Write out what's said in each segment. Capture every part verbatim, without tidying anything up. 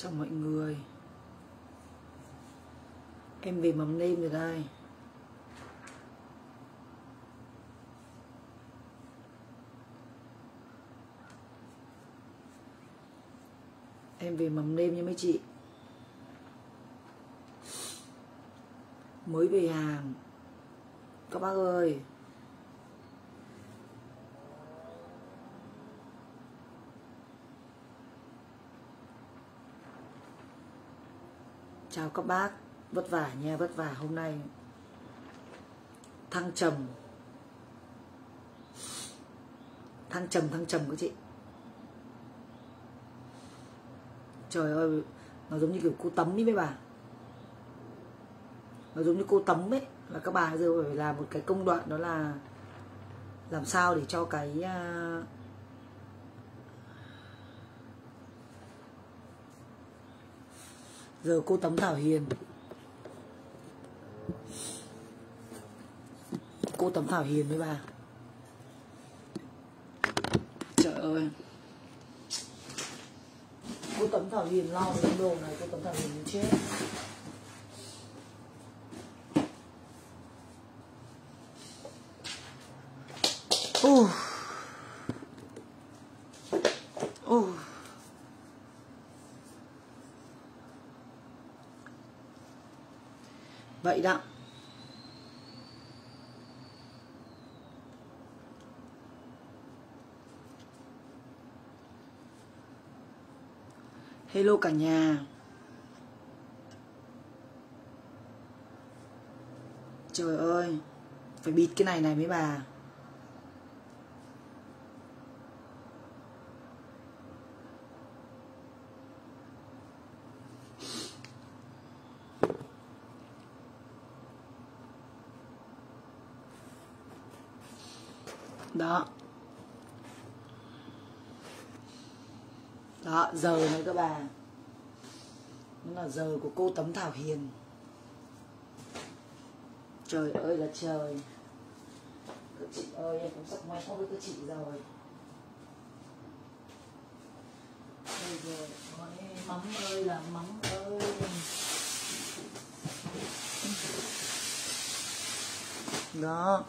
Chào mọi người. Em về mắm nêm rồi đây. Em về mắm nêm nha mấy chị. Mới về hàng các bác ơi. Chào các bác. Vất vả nha, vất vả hôm nay. Thăng trầm. Thăng trầm, thăng trầm các chị. Trời ơi, nó giống như kiểu cô Tấm ý mấy bà. Nó giống như cô Tấm ấy. Là các bà giờ phải làm một cái công đoạn, đó là làm sao để cho cái uh, giờ cô Tấm Thảo Hiền. Cô Tấm Thảo Hiền với bà. Trời ơi, cô Tấm Thảo Hiền lo cái đồ này, cô Tấm Thảo Hiền muốn chết. Uh. Uh. Vậy đó. Hello cả nhà. Trời ơi, phải bịt cái này này mấy bà. Đó. Đó, giờ này các bà. Nó là giờ của cô Tấm Thảo Hiền. Trời ơi là trời. Các chị ơi, em cũng sắp ngoan với các chị rồi. Bây giờ ôi, mắm ơi là mắm ơi. Đó.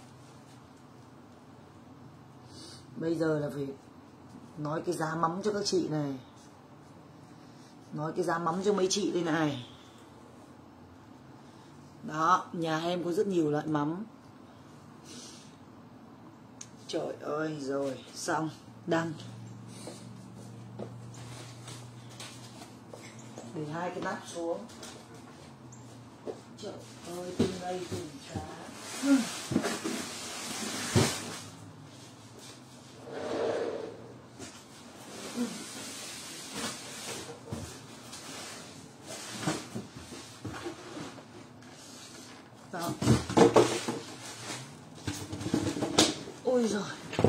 Bây giờ là phải nói cái giá mắm cho các chị này. Nói cái giá mắm cho mấy chị đây này. Đó, nhà em có rất nhiều loại mắm. Trời ơi, rồi, xong, đăng. Để hai cái nắp xuống. Trời ơi, từng đây từng cá. Đó. Ôi giời.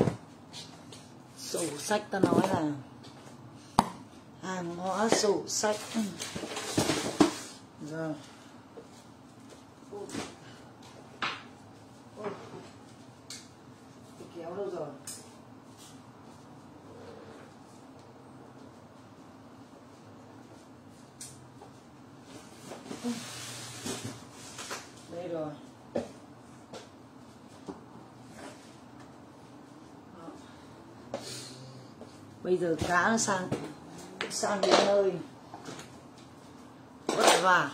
Sổ sách ta nói là hàng hóa sổ sách. Rồi. Ôi. Ôi. Cái kéo đâu rồi? Đây rồi. Đó. Bây giờ cá nó sang sang đến nơi vất vả.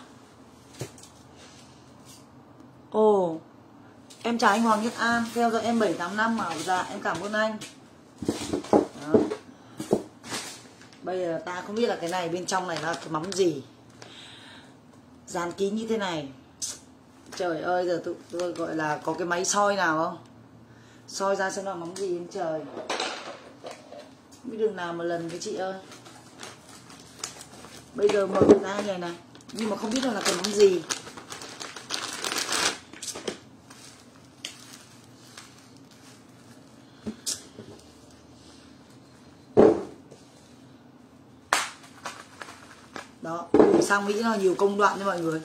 Ồ, em chào anh Hoàng Nhất An, theo dõi em bảy tám năm mà. Dạ em cảm ơn anh. Đó. Bây giờ ta không biết là cái này bên trong này là cái mắm gì, dán kín như thế này. Trời ơi, giờ tôi, tôi gọi là có cái máy soi nào không? Soi ra xem là mắm gì em trời. Biết đường nào mà lần với chị ơi. Bây giờ mở ra như này này, nhưng mà không biết là cái mắm gì. Đó, sang Mỹ là nhiều công đoạn cho mọi người.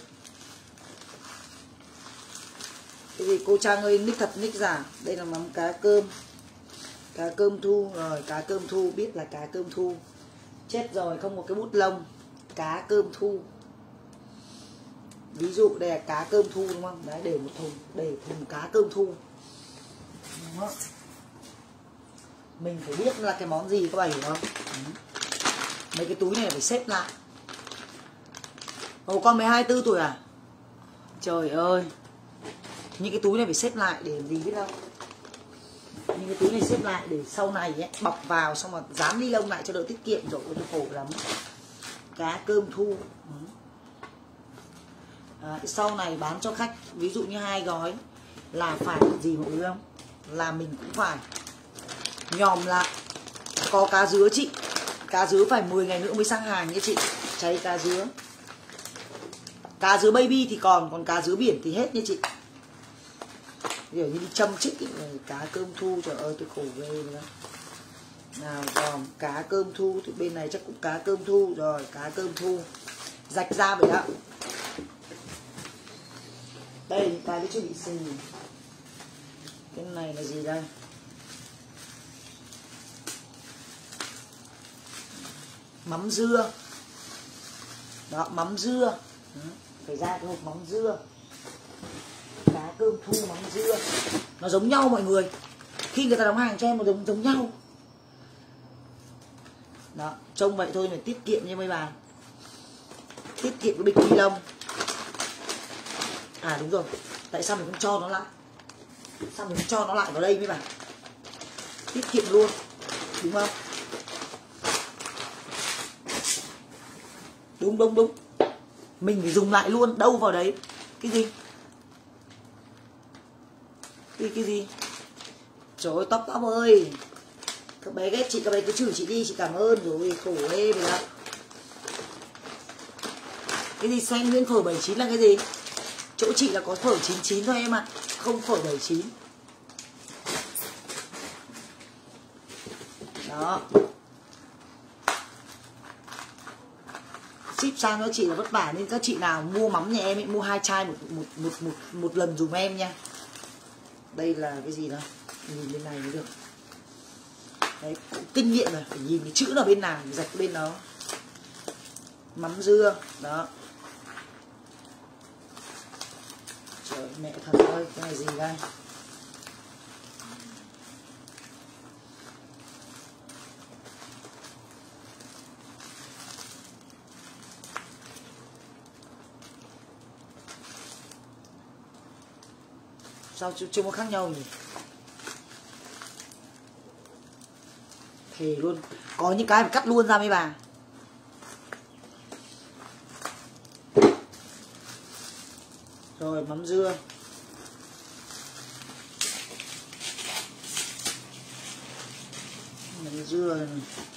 Cái gì cô Trang ơi, nick thật nick giả. Đây là mắm cá cơm. Cá cơm thu rồi, cá cơm thu, biết là cá cơm thu. Chết rồi, không có cái bút lông. cá cơm thu. Ví dụ đây là cá cơm thu đúng không? Đấy, để một thùng, để thùng cá cơm thu. Đó. Mình phải biết là cái món gì các bạn hiểu không? Ừ. Mấy cái túi này phải xếp lại. Ồ, con mới hai mươi tư tuổi à? Trời ơi. Những cái túi này phải xếp lại để làm gì biết không? Những cái túi này xếp lại để sau này ấy, bọc vào xong rồi dán ni lông lại cho đỡ tiết kiệm. Rồi tôi khổ lắm. Cá cơm thu. Ừ. À, sau này bán cho khách ví dụ như hai gói là phải gì mọi người không? Là mình cũng phải nhòm lại. Có cá dứa chị. Cá dứa phải mười ngày nữa mới sang hàng nha chị. Cháy cá dứa. Cá dứa baby thì còn, còn cá dứa biển thì hết nha chị. Kiểu như đi châm chích ý. Cá cơm thu, trời ơi tôi khổ ghê nữa. Nào còn cá cơm thu thì bên này chắc cũng cá cơm thu rồi, cá cơm thu rạch ra vậy đó. Đây những cái nó chưa bị xì. Cái này là gì đây? Mắm dưa. Đó, mắm dưa. Phải ra cái hộp mắm dưa. Cá cơm thu mắm dưa. Nó giống nhau mọi người. Khi người ta đóng hàng cho em nó giống giống nhau. Đó, trông vậy thôi mà tiết kiệm nha mấy bà. Tiết kiệm cái bịch ni lông. À đúng rồi, tại sao mình không cho nó lại? Sao mình không cho nó lại vào đây mấy bà? Tiết kiệm luôn, đúng không? Đúng đúng đúng. Mình phải dùng lại luôn, đâu vào đấy. Cái gì? Cái cái gì? Trời ơi, tóc tóc ơi. Các bé ghét chị, các bé cứ chửi chị đi, chị cảm ơn rồi, khổ ê mình ạ. Cái gì sen nguyên phở bảy mươi chín là cái gì? Chỗ chị là có phở chín mươi chín thôi em ạ, không phở bảy mươi chín. Đó. Ship sang cho chị là vất vả nên các chị nào mua mắm nhà em ấy, mua hai chai một một một một, một lần dùm em nha. Đây là cái gì đó? Nhìn bên này mới được. Đấy, cũng kinh nghiệm rồi, phải nhìn cái chữ ở bên nào, rạch bên đó. Mắm dưa, đó. Trời mẹ thật ơi, cái này gì đây? Sao chưa có khác nhau nhỉ? Thề luôn. Có những cái phải cắt luôn ra mấy bà. Rồi mắm dưa. Mắm dưa này.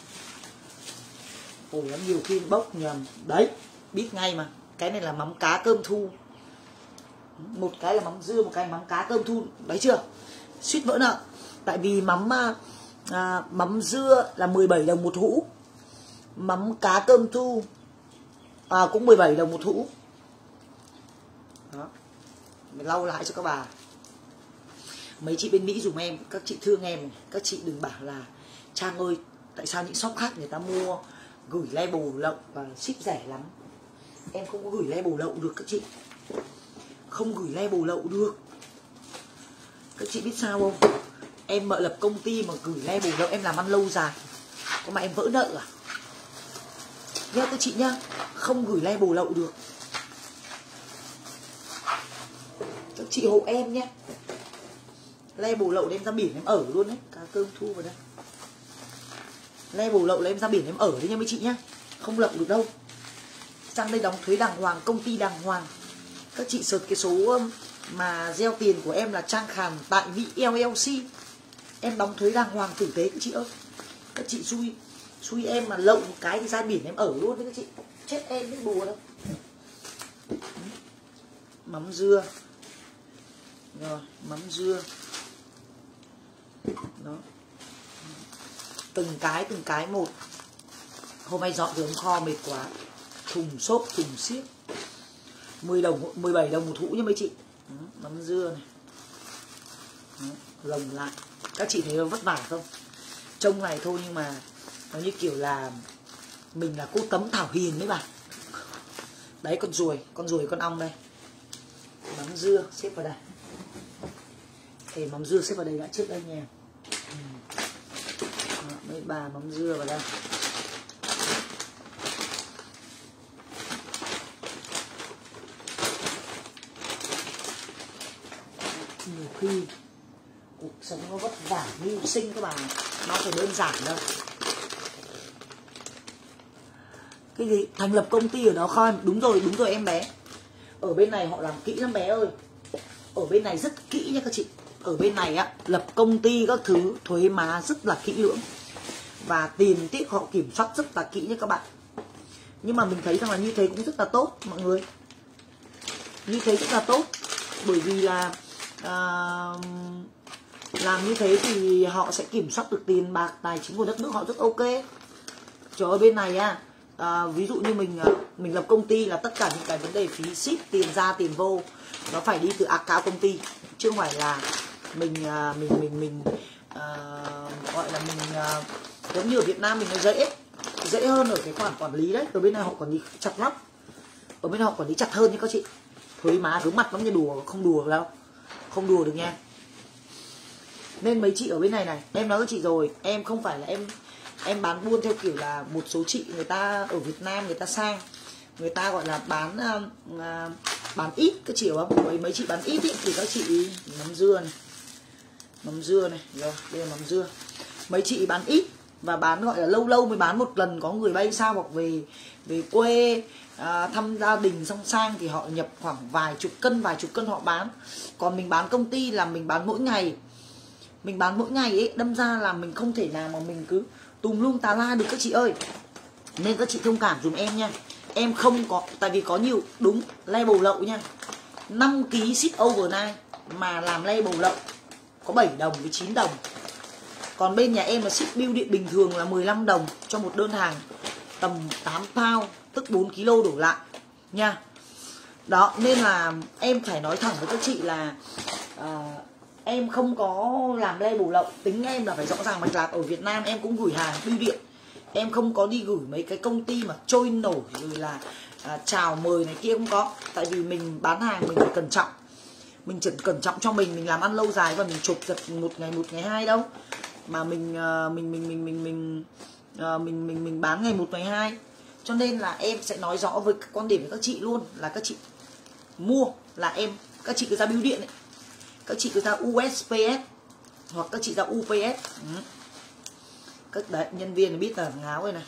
Ôi lắm, nhiều khi bốc nhầm. Đấy, biết ngay mà. Cái này là mắm cá cơm thu. Một cái là mắm dưa, một cái mắm cá cơm thu. Đấy chưa? Suýt vỡ nợ. Tại vì mắm à, mắm dưa là mười bảy đồng một hũ. Mắm cá cơm thu à, cũng mười bảy đồng một hũ. Đó. Mình lau lại cho các bà. Mấy chị bên Mỹ dùm em, các chị thương em này. Các chị đừng bảo là Trang ơi, tại sao những shop khác người ta mua gửi label lậu và ship rẻ lắm. Em không có gửi label lậu được các chị. Không gửi label lậu được. Các chị biết sao không? Em mở lập công ty mà gửi label lậu, em làm ăn lâu dài. Có mà em vỡ nợ à? Nhớ các chị nhá, không gửi label lậu được. Các chị hộ em nhé. Label lậu là em ra biển em ở luôn đấy. Cá cơm thu vào đây. Label lậu là em ra biển em ở đấy nha mấy chị nhá. Không lậu được đâu. Sang đây đóng thuế đàng hoàng, công ty đàng hoàng. Các chị search cái số mà gieo tiền của em là Trang Khàn tại Mỹ lờ lờ xê. Em đóng thuế đàng hoàng tử tế các chị ơi. Các chị xui xui em mà lậu một cái thì ra biển em ở luôn đấy các chị. Chết em biết bùa đâu. Mắm dưa. Rồi, mắm dưa. Đó. Từng cái từng cái một. Hôm nay dọn từ ống kho mệt quá. Thùng xốp, thùng xiếc. mười đồng, mười bảy đồng một hũ nha mấy chị. Đó, mắm dưa này. Đó, lồng lại. Các chị thấy nó vất vả không? Trông này thôi nhưng mà nó như kiểu là mình là cô Tấm Thảo Hiền đấy bà. Đấy, con ruồi, con ruồi con ong đây. Mắm dưa xếp vào đây. Để mắm dưa xếp vào đây đã trước đây nha. Đó, mấy bà mắm dưa vào đây. Nhiều khi cuộc sống nó vất vả mưu sinh các bạn, nó phải đơn giản đâu. Cái gì thành lập công ty ở đó không? Đúng rồi, đúng rồi em bé. Ở bên này họ làm kỹ lắm bé ơi. Ở bên này rất kỹ nha các chị. Ở bên này á, lập công ty các thứ thuế má rất là kỹ lưỡng. Và tiền tiết họ kiểm soát rất là kỹ nha các bạn. Nhưng mà mình thấy rằng là như thế cũng rất là tốt mọi người. Như thế rất là tốt. Bởi vì là à, làm như thế thì họ sẽ kiểm soát được tiền bạc tài chính của đất nước họ rất ok. Trời ơi bên này á, à, ví dụ như mình mình lập công ty là tất cả những cái vấn đề phí ship, tiền ra tiền vô nó phải đi từ account công ty, chứ không phải là mình mình mình mình à, gọi là mình à, giống như ở Việt Nam mình nó dễ dễ hơn ở cái khoản quản lý đấy. Ở bên này họ quản lý chặt lắm, ở bên họ quản lý chặt hơn nha các chị. Thuế má vướng mặt lắm nha, đùa không đùa đâu, không đùa được nha. Nên mấy chị ở bên này này, em nói với chị rồi, em không phải là em em bán buôn theo kiểu là một số chị người ta ở Việt Nam người ta sang, người ta gọi là bán uh, bán ít, các chị hiểu không? Mấy mấy chị bán ít ý, thì các chị mắm dưa này, mắm dưa này, rồi đây là mắm dưa. Mấy chị bán ít và bán gọi là lâu lâu mới bán một lần, có người bay sao hoặc về về quê à, thăm gia đình xong sang thì họ nhập khoảng vài chục cân vài chục cân họ bán. Còn mình bán công ty là mình bán mỗi ngày, mình bán mỗi ngày ấy, đâm ra là mình không thể nào mà mình cứ tùm lum tà la được các chị ơi. Nên các chị thông cảm dùm em nha. Em không có, tại vì có nhiều đúng label lậu nha, năm ký ship overnight mà làm label lậu có bảy đồng với chín đồng. Còn bên nhà em là ship bưu điện bình thường là mười lăm đồng cho một đơn hàng tầm tám pound, tức bốn ki lô đổ lại nha. Đó, nên là em phải nói thẳng với các chị là à, em không có làm label lậu. Tính em là phải rõ ràng mạch lạc. Ở Việt Nam em cũng gửi hàng bưu điện, em không có đi gửi mấy cái công ty mà trôi nổi rồi là à, chào mời này kia, không có. Tại vì mình bán hàng mình phải cẩn trọng, mình chỉ cẩn trọng cho mình, mình làm ăn lâu dài và mình chụp giật một ngày một ngày hai đâu, mà mình uh, mình mình mình mình mình uh, mình mình mình bán ngày một ngày hai. Cho nên là em sẽ nói rõ với quan điểm với các chị luôn là các chị mua là em, các chị cứ ra bưu điện ấy, các chị cứ ra u ét pê ét hoặc các chị ra u pê ét. Ừ. Các đấy, nhân viên biết là ngáo rồi này,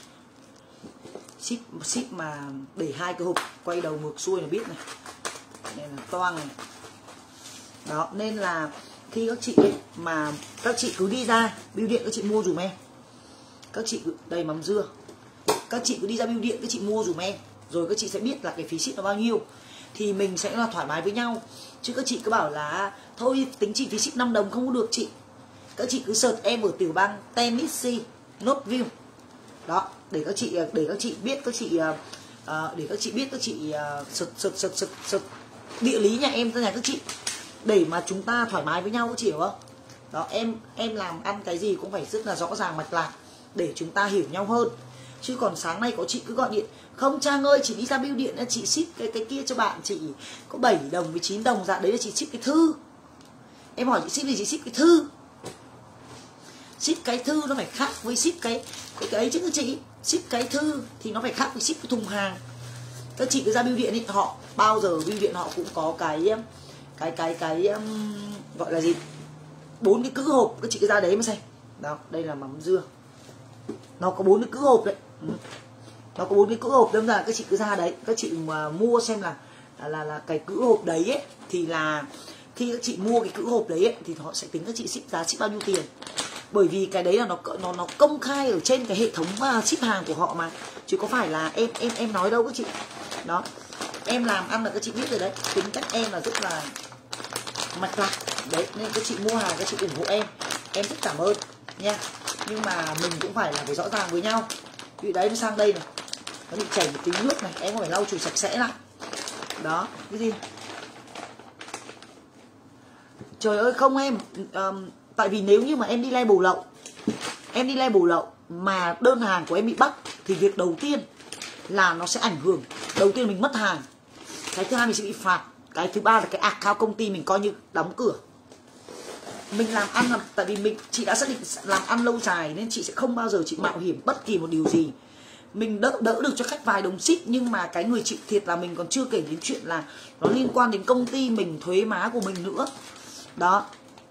ship ship mà để hai cái hộp quay đầu ngược xuôi là biết này, nên là toang này. Đó, nên là khi các chị ấy, mà các chị cứ đi ra bưu điện các chị mua dùm em, các chị cứ, đây mắm dưa, các chị cứ đi ra bưu điện các chị mua dùm em, rồi các chị sẽ biết là cái phí ship nó bao nhiêu, thì mình sẽ là thoải mái với nhau. Chứ các chị cứ bảo là thôi tính chị phí ship năm đồng không có được chị, các chị cứ search em ở tiểu bang Tennessee Knoxville đó, để các chị để các chị biết, các chị uh, để các chị biết, các chị uh, search, search, search, search, search địa lý nhà em ra nhà các chị, để mà chúng ta thoải mái với nhau, các chị hiểu không? Đó, em em làm ăn cái gì cũng phải rất là rõ ràng mạch lạc để chúng ta hiểu nhau hơn. Chứ còn sáng nay có chị cứ gọi điện, không Trang ơi chị đi ra bưu điện chị ship cái cái kia cho bạn chị có bảy đồng với chín đồng, dạ đấy là chị ship cái thư. Em hỏi chị ship gì, chị ship cái thư. Ship cái thư nó phải khác với ship cái cái, cái ấy chứ các chị. Ship cái thư thì nó phải khác với ship cái thùng hàng. Các chị cứ ra bưu điện ấy, họ bao giờ bưu điện họ cũng có cái cái cái cái um, gọi là gì, bốn cái cữ hộp, các chị cứ ra đấy mà xem. Đó, đây là mắm dưa, nó có bốn cái cữ hộp đấy. Ừ. Nó có bốn cái cữ hộp, đâm ra các chị cứ ra đấy, các chị mà mua xem là là là, là cái cữ hộp đấy ấy, thì là khi các chị mua cái cữ hộp đấy ấy, thì họ sẽ tính các chị ship giá ship bao nhiêu tiền. Bởi vì cái đấy là nó nó nó công khai ở trên cái hệ thống ship hàng của họ mà, chứ có phải là em em em nói đâu các chị. Đó, em làm ăn là các chị biết rồi đấy, tính cách em là rất là mạch lạc đấy, nên các chị mua hàng các chị ủng hộ em, em rất cảm ơn nha. Nhưng mà mình cũng phải là phải rõ ràng với nhau. Vì đấy nó sang đây này, nó bị chảy một tí nước này, em có phải lau chùi sạch sẽ lại. Đó, cái gì? Trời ơi không em, um, tại vì nếu như mà em đi label lậu, em đi label lậu mà đơn hàng của em bị bắt, thì việc đầu tiên là nó sẽ ảnh hưởng Đầu tiên mình mất hàng, cái thứ hai mình sẽ bị phạt, cái thứ ba là cái account công ty mình coi như đóng cửa. Mình làm ăn là tại vì mình chị đã xác định làm ăn lâu dài nên chị sẽ không bao giờ chị mạo hiểm bất kỳ một điều gì. Mình đỡ đỡ được cho khách vài đồng ship, nhưng mà cái người chịu thiệt là mình, còn chưa kể đến chuyện là nó liên quan đến công ty mình, thuế má của mình nữa. Đó.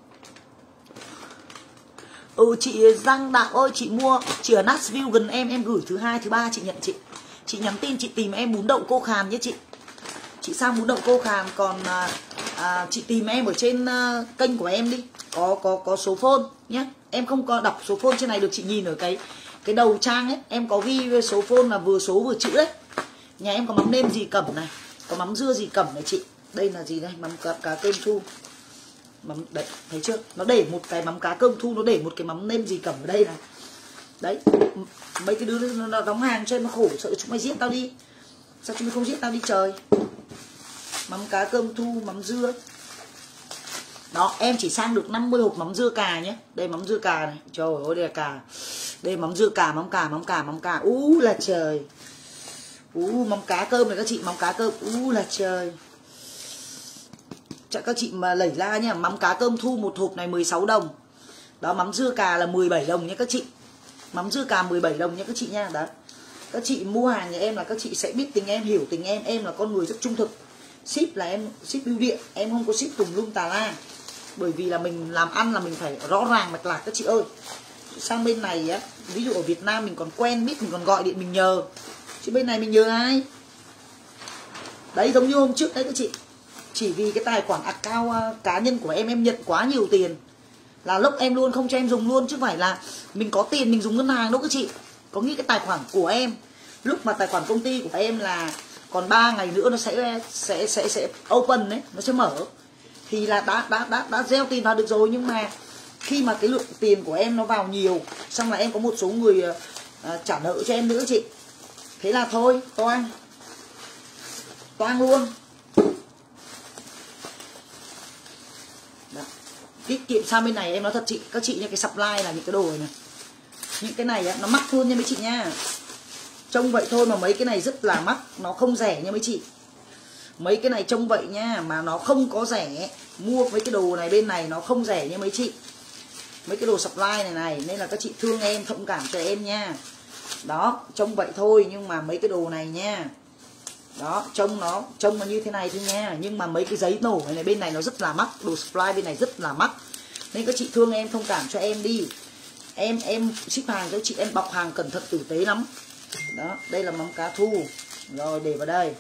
Ừ chị Giang Đạo ơi, chị mua chị ở Nashville gần em, em gửi thứ hai thứ ba chị nhận chị. Chị nhắn tin chị tìm em bún đậu cô Khàn nhé chị. Chị sang bún đậu cô Khàn, còn à, à, chị tìm em ở trên à, kênh của em đi, có có có số phone nhé. Em không có đọc số phone trên này được, chị nhìn ở cái cái đầu trang ấy, em có ghi số phone là vừa số vừa chữ đấy. Nhà em có mắm nêm gì cẩm này, có mắm dưa gì cẩm này chị. Đây là gì đây? Mắm cá, cá cơm thu. Mắm đấy, thấy chưa? Nó để một cái mắm cá cơm thu, nó để một cái mắm nêm gì cẩm ở đây này. Đấy, mấy cái đứa nó đóng hàng cho em nó khổ, sợ chúng mày giết tao đi. Sao chúng mày không giết tao đi trời? Mắm cá cơm thu, mắm dưa. Đó, em chỉ sang được năm mươi hộp mắm dưa cà nhé. Đây mắm dưa cà này, trời ơi đây là cà. Đây mắm dưa cà, mắm cà, mắm cà, mắm cà. Ú là trời. Ú mắm cá cơm này các chị, mắm cá cơm. Ú là trời. Chắc các chị mà lẩy ra nhá, mắm cá cơm thu một hộp này mười sáu đồng. Đó, mắm dưa cà là mười bảy đồng nhé các chị. Mắm dưa cà mười bảy đồng nhé các chị nha. Đó. Các chị mua hàng nhà em là các chị sẽ biết tình em, hiểu tình em. Em là con người rất trung thực. Ship là em ship bưu điện, em không có ship tùm lum tà la. Bởi vì là mình làm ăn là mình phải rõ ràng mạch lạc các chị ơi. Sang bên này á, ví dụ ở Việt Nam mình còn quen biết, mình còn gọi điện mình nhờ. Chứ bên này mình nhờ ai? Đấy, giống như hôm trước đấy các chị. Chỉ vì cái tài khoản account cá nhân của em, em nhận quá nhiều tiền là lốc em luôn, không cho em dùng luôn. Chứ không phải là mình có tiền mình dùng ngân hàng đâu các chị. Có nghĩ cái tài khoản của em, lúc mà tài khoản công ty của em là còn ba ngày nữa nó sẽ sẽ sẽ sẽ open đấy, nó sẽ mở, thì là đã đã đã đã gieo tiền vào được rồi. Nhưng mà khi mà cái lượng tiền của em nó vào nhiều, xong là em có một số người uh, trả nợ cho em nữa chị, thế là thôi toang toang luôn. Đó. Tiết kiệm sang bên này em nói thật chị, các chị nha, cái supply là những cái đồ này, những cái này á, nó mắc hơn nha mấy chị nha. Trông vậy thôi mà mấy cái này rất là mắc, nó không rẻ nha mấy chị. Mấy cái này trông vậy nha, mà nó không có rẻ. Mua mấy cái đồ này bên này nó không rẻ nha mấy chị. Mấy cái đồ supply này này, nên là các chị thương em, thông cảm cho em nha. Đó, trông vậy thôi nhưng mà mấy cái đồ này nha. Đó, trông nó, trông nó như thế này thôi nha. Nhưng mà mấy cái giấy nổ này, này bên này nó rất là mắc. Đồ supply bên này rất là mắc. Nên các chị thương em, thông cảm cho em đi. Em, em ship hàng cho chị, em bọc hàng cẩn thận tử tế lắm. Đó, đây là mắm cá thu. Rồi, để vào đây.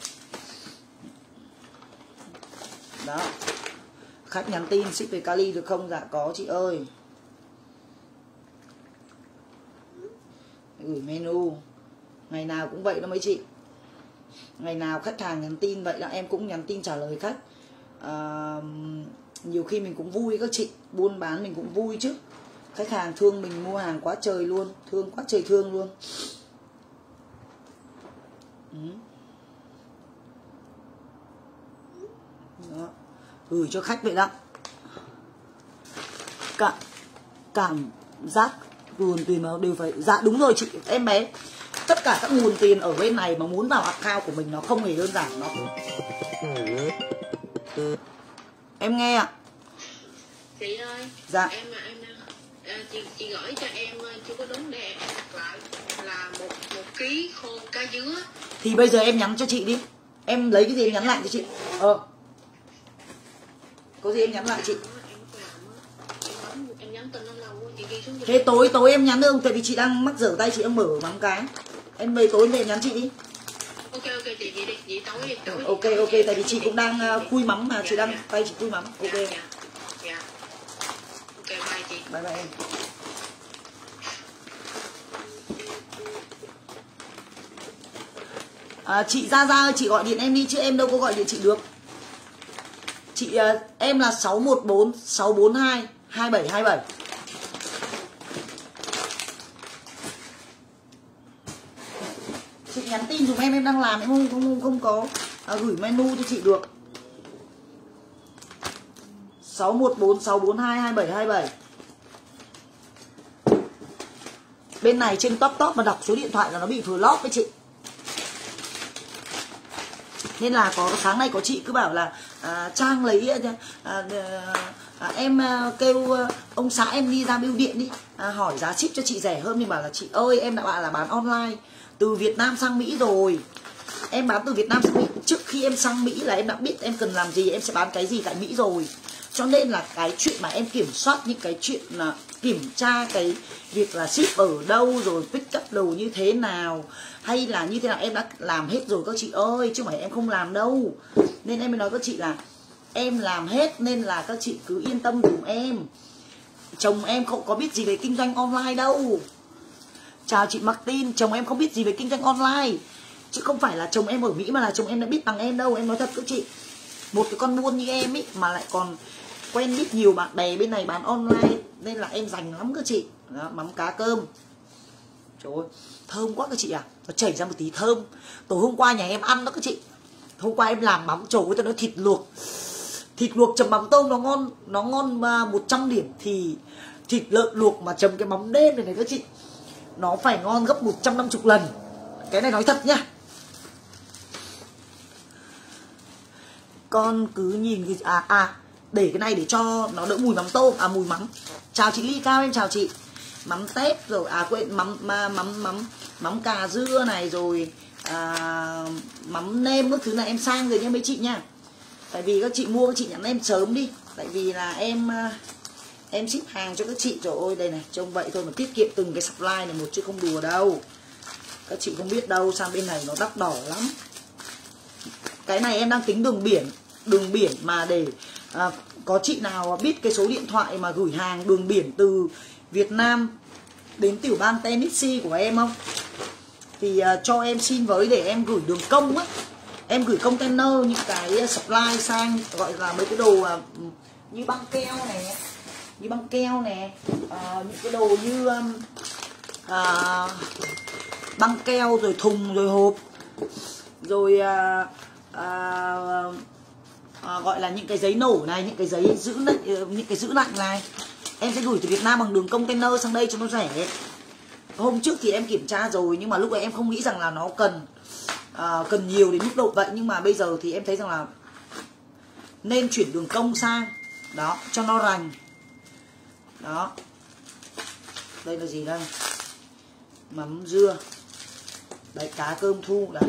Đó. Khách nhắn tin ship về Cali được không? Dạ có chị ơi. Gửi menu. Ngày nào cũng vậy đó mấy chị. Ngày nào khách hàng nhắn tin vậy là em cũng nhắn tin trả lời khách. à, Nhiều khi mình cũng vui các chị. Buôn bán mình cũng vui chứ. Khách hàng thương mình mua hàng quá trời luôn. Thương quá trời thương luôn. Ừ. Đó. Gửi cho khách vậy đó. Cả, cảm giác nguồn tiền mà đều phải. Dạ đúng rồi chị em bé. Tất cả các nguồn tiền ở bên này mà muốn vào account của mình nó không hề đơn giản. Nó em nghe ạ. Chị ơi. Dạ. Em mà em à, chị chị gửi cho em chưa có đúng, để em đặt lại là một một ký khô cá dứa. Thì bây giờ em nhắn cho chị đi. Em lấy cái gì em nhắn lại cho chị. Ờ. Có gì em nhắn lại chị. Em nhắn tin nó lâu quá, chị ghi xuống. Thế tối tối em nhắn được, tại vì chị đang mắc rửa tay, chị đang mở mắm cái. Em về tối về nhắn chị đi. Ok ok chị chị đi, chị tối đi. Tối Ok đi. ok, tại vì chị cũng đang khui mắm mà, chị đang tay chị khui mắm. Ok. Dạ, dạ. Dạ. Ok bye chị. Bye bye em. À, chị Gia Gia ơi, chị gọi điện em đi chứ em đâu có gọi điện chị được. Chị em là sáu một bốn sáu bốn hai hai bảy hai bảy. Chị nhắn tin dùm em, em đang làm em không không không có à, gửi menu cho chị được. sáu một bốn sáu bốn hai hai bảy hai bảy. Bên này trên top top mà đọc số điện thoại là nó bị flop với chị. Nên là có sáng nay có chị cứ bảo là à, Trang lấy à, à, à, em à, kêu à, ông xã em đi ra bưu điện đi à, hỏi giá ship cho chị rẻ hơn. Mình bảo là chị ơi, em đã bảo là bán online từ Việt Nam sang Mỹ rồi. Em bán từ Việt Nam sang Mỹ, trước khi em sang Mỹ là em đã biết em cần làm gì, em sẽ bán cái gì tại Mỹ rồi. Cho nên là cái chuyện mà em kiểm soát những cái chuyện là kiểm tra cái việc là ship ở đâu, rồi pick up đồ như thế nào, hay là như thế nào, em đã làm hết rồi các chị ơi, chứ không phải em không làm đâu. Nên em mới nói các chị là em làm hết, nên là các chị cứ yên tâm dùm em. Chồng em không có biết gì về kinh doanh online đâu. Chào chị Martin, chồng em không biết gì về kinh doanh online. Chứ không phải là chồng em ở Mỹ mà là chồng em đã biết bằng em đâu. Em nói thật các chị, một cái con buôn như em ý mà lại còn quen biết nhiều bạn bè bên này bán online, nên là em dành lắm các chị. Đó, mắm cá cơm, trời ơi thơm quá các chị à, nó chảy ra một tí thơm. Tối hôm qua nhà em ăn đó các chị, hôm qua em làm mắm, trời ơi tôi nói thịt luộc, thịt luộc chấm mắm tôm nó ngon, nó ngon một trăm điểm. Thì thịt lợn luộc mà chấm cái mắm đêm này này các chị, nó phải ngon gấp một trăm năm mươi lần. Cái này nói thật nhá. Con cứ nhìn cái à à để cái này để cho nó đỡ mùi mắm tôm, à mùi mắm. Chào chị Ly Cao, em chào chị. Mắm tép rồi, à quên, mắm mắm mắm mắm, mắm cà dưa này rồi, à, mắm nêm các thứ này em sang rồi nha mấy chị nha. Tại vì các chị mua các chị nhắn em sớm đi, tại vì là em em ship hàng cho các chị. Trời ơi đây này, trông vậy thôi mà tiết kiệm từng cái supply này một chứ không đùa đâu. Các chị không biết đâu, sang bên này nó đắt đỏ lắm. Cái này em đang tính đường biển, đường biển mà để à, có chị nào biết cái số điện thoại mà gửi hàng đường biển từ Việt Nam đến tiểu bang Tennessee của em không? Thì à, cho em xin với để em gửi đường công á. Em gửi container những cái supply sang, gọi là mấy cái đồ à, như băng keo này, như băng keo này, à, những cái đồ như à, băng keo rồi thùng rồi hộp rồi à, à, à, gọi là những cái giấy nổ này, những cái giấy giữ lạnh, những cái giữ lạnh này em sẽ gửi từ Việt Nam bằng đường container sang đây cho nó rẻ. Hôm trước thì em kiểm tra rồi nhưng mà lúc ấy em không nghĩ rằng là nó cần à, cần nhiều đến mức độ vậy, nhưng mà bây giờ thì em thấy rằng là nên chuyển đường công sang đó cho nó rành. Đó, đây là gì đây? Mắm dưa đấy, cá cơm thu đấy.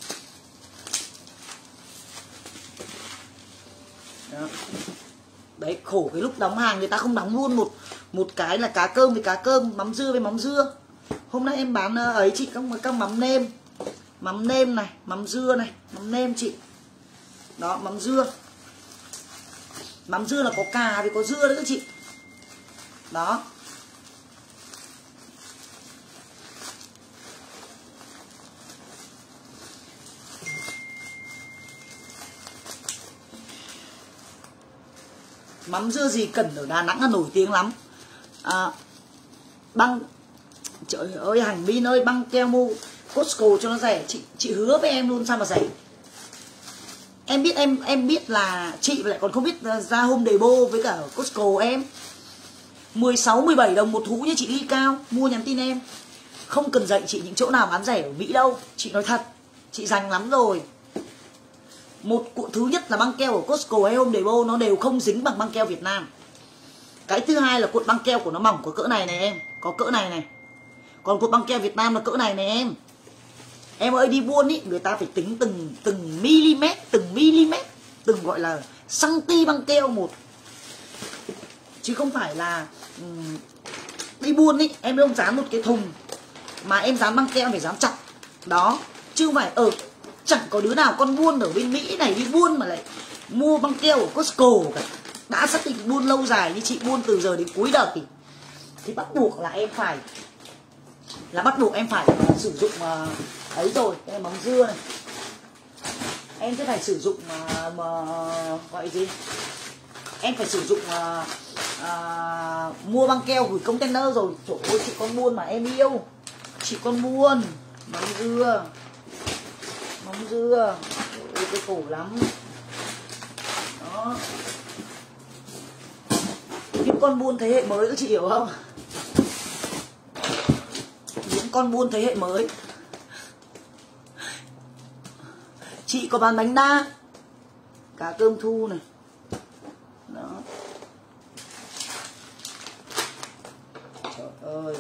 Đó. Đấy, khổ cái lúc đóng hàng người ta không đóng luôn một một cái là cá cơm với cá cơm, mắm dưa với mắm dưa. Hôm nay em bán ấy chị, các các mắm nêm, mắm nêm này, mắm dưa này, mắm nêm chị. Đó, mắm dưa. Mắm dưa là có cà với có dưa đấy các chị. Đó. Mắm dưa gì cần ở Đà Nẵng là nổi tiếng lắm. À, băng, trời ơi Hành Min ơi, băng keo mua Costco cho nó rẻ. Chị chị hứa với em luôn, sao mà rẻ. Em biết em em biết là chị lại còn không biết ra Home Depot với cả Costco em. mười sáu mười bảy đồng một thú như chị Ly Cao, mua nhắn tin em. Không cần dạy chị những chỗ nào bán rẻ ở Mỹ đâu, chị nói thật, chị dành lắm rồi. Một cuộn, thứ nhất là băng keo ở Costco hay Home Depot nó đều không dính bằng băng keo Việt Nam. Cái thứ hai là cuộn băng keo của nó mỏng có cỡ này này em, có cỡ này này. Còn cuộn băng keo Việt Nam là cỡ này này em. Em ơi đi buôn ý, người ta phải tính từng từng mm, từng mm, từng gọi là cm băng keo một. Chứ không phải là um, đi buôn ý, em không dán một cái thùng mà em dán băng keo em phải dán chặt. Đó, chứ không phải ở chẳng có đứa nào con buôn ở bên Mỹ này đi buôn mà lại mua băng keo ở Costco cả. Đã xác định buôn lâu dài như chị, buôn từ giờ đến cuối đời thì, thì bắt buộc là em phải là bắt buộc em phải uh, sử dụng uh, ấy rồi. Đây là mắm dưa này, em sẽ phải sử dụng uh, mà, gọi gì em phải sử dụng uh, uh, mua băng keo gửi container rồi. Trời ơi chị con buôn mà em yêu, chị con buôn. Mắm dưa, mắm dưa, ôi cái khổ lắm. Đó, những con buôn thế hệ mới các chị hiểu không? Những con buôn thế hệ mới. Chị có bán bánh đa, cá cơm thu này. Đó. Trời ơi.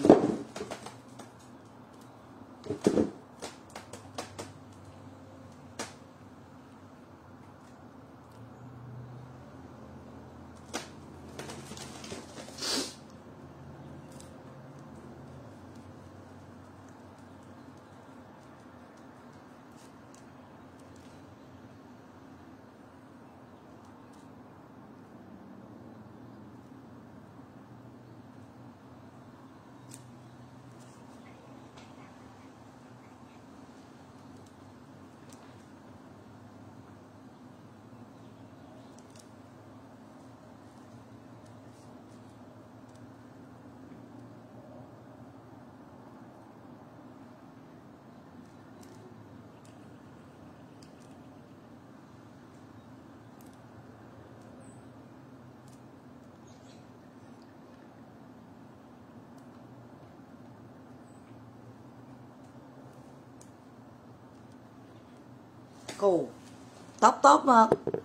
Cổ tóc tóc mà.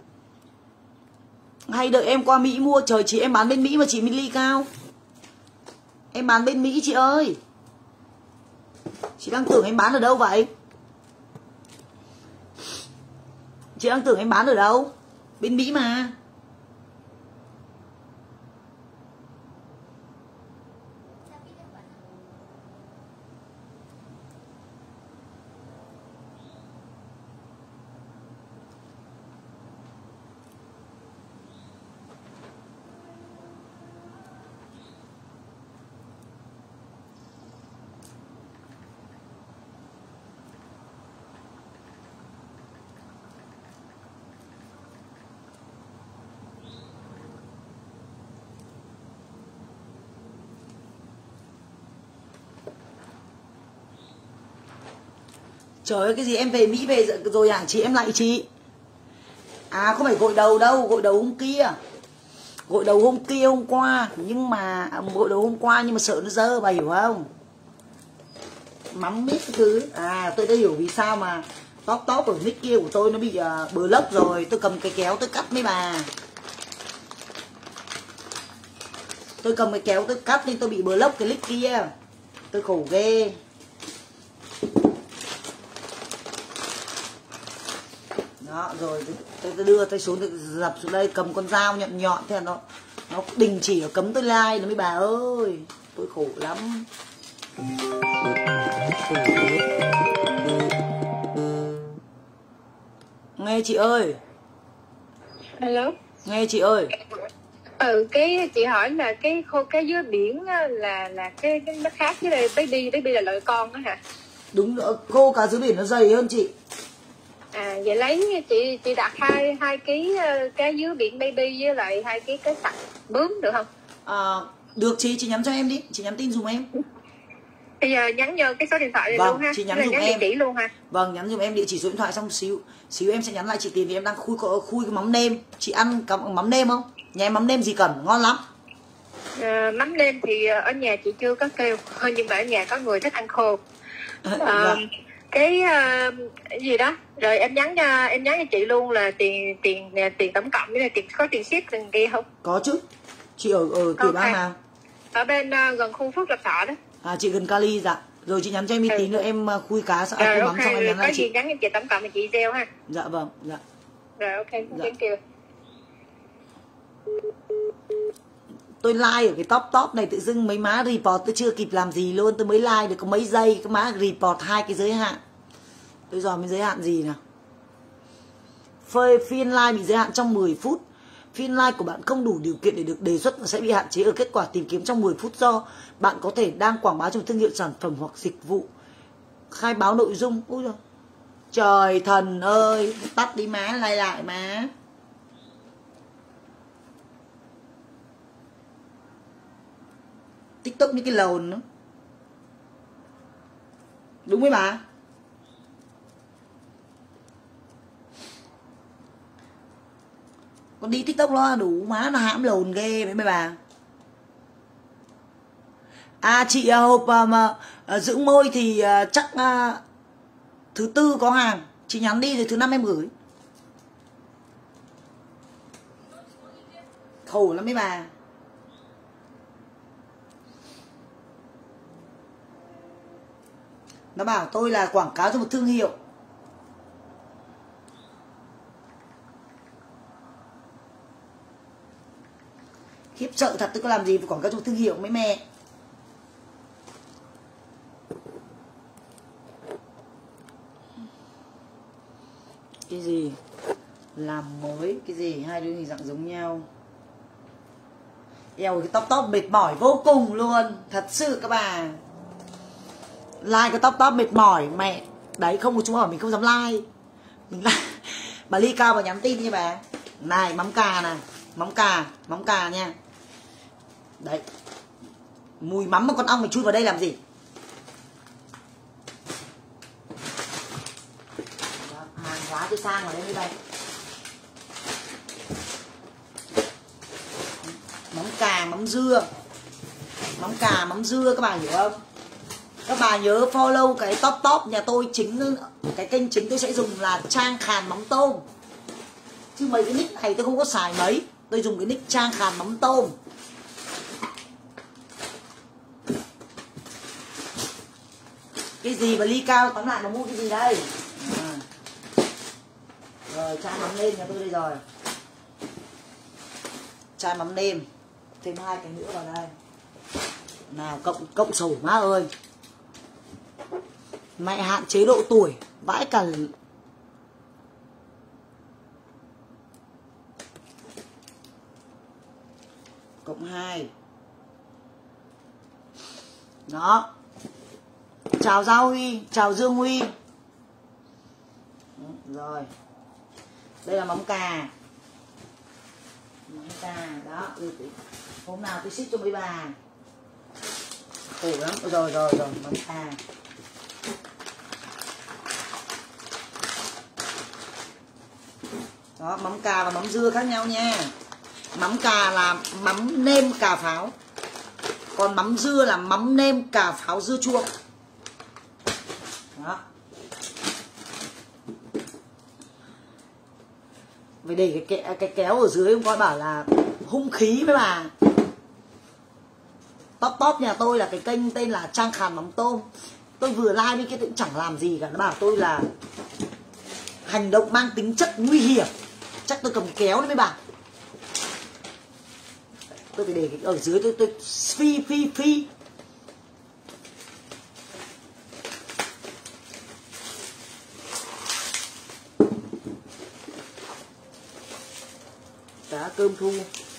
Hay đợi em qua Mỹ mua. Trời, chị em bán bên Mỹ mà chị Minh Ly cao. Em bán bên Mỹ chị ơi. Chị đang tưởng em bán ở đâu vậy? Chị đang tưởng em bán ở đâu? Bên Mỹ mà. Trời ơi, cái gì em về Mỹ về rồi hả chị? Em lại chị. À không phải gội đầu đâu, gội đầu hôm kia. Gội đầu hôm kia hôm qua. Nhưng mà gội đầu hôm qua nhưng mà sợ nó dơ, bà hiểu không? Mắm biết cái thứ. À tôi đã hiểu vì sao mà tóc tóc ở nick kia của tôi nó bị uh, bờ lốc rồi. Tôi cầm cái kéo tôi cắt mấy bà. Tôi cầm cái kéo tôi cắt nên tôi bị bờ lốc cái nick kia. Tôi khổ ghê. Đó, rồi tôi, tôi đưa tay xuống, tôi dập xuống đây, cầm con dao nhọn nhọn thế là nó nó đình chỉ ở cấm tôi like nó mấy bà ơi. Tôi khổ lắm. Nghe chị ơi. Hello. Nghe chị ơi. Ừ, cái chị hỏi là cái khô cá dưới biển á, là là cái, cái nó khác với đây baby, baby là loại con đó hả? Đúng, khô cá dưới biển nó dày hơn chị. À vậy lấy chị chị đặt hai hai ký cá dưới biển baby với lại hai ký cá sặc bướm được không? À, được chị, chị nhắn cho em đi, chị nhắn tin dùm em. Bây giờ nhắn vô cái số điện thoại này Vâng, luôn ha. chị nhắn là dùm nhắn em. địa chỉ luôn ha. Vâng, nhắn dùm em địa chỉ số điện thoại xong xíu xíu em sẽ nhắn lại chị tiền vì em đang khui khui cái mắm nêm. Chị ăn cái mắm nêm không? Nhà em mắm nêm gì cần, ngon lắm. À, mắm nêm thì ở nhà chị chưa có kêu, nhưng mà ở nhà có người thích ăn khô. À, Vâng. cái uh, gì đó rồi em nhắn cho em nhắn cho chị luôn là tiền tiền tiền tổng cộng với là tiền có tiền ship tiền kia không? Có chứ. Chị ở ở tiểu bang nào? Ở bên uh, gần khu Phước Lộc Thọ đó. À chị gần Cali dạ. Rồi chị nhắn cho em một tí nữa em khui cá xong rồi, à, khui okay. mắm xong em nhắn có lại gì chị. nhắn cho chị tổng cộng là chị gieo ha. Dạ vâng, dạ. Rồi ok, dạ. Thank you. Tôi like ở cái top top này tự dưng mấy má report tôi chưa kịp làm gì luôn, tôi mới like được có mấy giây cái má report hai cái giới hạn. Tôi dò mới giới hạn gì nào. Phơi phiên like bị giới hạn trong mười phút. Phiên like của bạn không đủ điều kiện để được đề xuất và sẽ bị hạn chế ở kết quả tìm kiếm trong mười phút do bạn có thể đang quảng bá cho một thương hiệu sản phẩm hoặc dịch vụ. Khai báo nội dung. Ôi giời. Trời thần ơi, tắt đi má, like lại má. TikTok như cái lồn nữa. Đúng với bà. Con đi TikTok nó đủ má, nó hãm lồn ghê với mấy bà. À chị uh, hộp uh, mà uh, dưỡng môi thì uh, chắc uh, thứ tư có hàng. Chị nhắn đi rồi thứ năm em gửi. Khổ lắm mấy bà. Nó bảo tôi là quảng cáo cho một thương hiệu. Khiếp sợ thật, tôi có làm gì phải quảng cáo cho một thương hiệu mấy mẹ. Cái gì? Làm mới, cái gì? Hai đứa hình dạng giống nhau. Eo cái tóc tóc mệt mỏi vô cùng luôn. Thật sự các bà. Like cái tóc tóc mệt mỏi mẹ. Đấy không có chú hỏi mình không dám like. Mình like. Bà Ly Cao bà nhắn tin nha bà. Này mắm cà này. Mắm cà, mắm cà nha. Đấy. Mùi mắm mà con ong mày chui vào đây làm gì? Hàng hóa tôi sang vào đây như đây. Mắm cà, mắm dưa. Mắm cà, mắm dưa các bà hiểu không? Các bà nhớ follow cái top top nhà tôi, chính cái kênh chính tôi sẽ dùng là Trang Khàn Mắm Tôm. Chứ mấy cái nick này tôi không có xài mấy. Tôi dùng cái nick Trang Khàn Mắm Tôm. Cái gì mà Ly Cao tóm lại nó mua cái gì đây? À. Rồi chai mắm nêm nhà tôi đây rồi. Chai mắm nêm. Thêm hai cái nữa vào đây. Nào cộng cộng sổ má ơi. Mẹ hạn chế độ tuổi. Vãi cả. Cộng hai. Đó. Chào Giao Huy, chào Dương Huy. Rồi. Đây là mắm cà. Mắm cà, đó. Hôm nào tôi ship cho mấy bà. Khổ lắm. Rồi rồi rồi, mắm cà. Đó, mắm cà và mắm dưa khác nhau nha. Mắm cà là mắm nêm cà pháo. Còn mắm dưa là mắm nêm cà pháo dưa chua. Đó. Phải để cái, cái, cái kéo ở dưới không coi bảo là hung khí với bà. Top top nhà tôi là cái kênh tên là Trang Khàn Mắm Tôm. Tôi vừa like đi kia cũng chẳng làm gì cả. Nó bảo tôi là hành động mang tính chất nguy hiểm. Chắc tôi cầm kéo đấy mấy bà. Tôi phải để cái ở dưới tôi tôi phi phi phi. Cá cơm thu.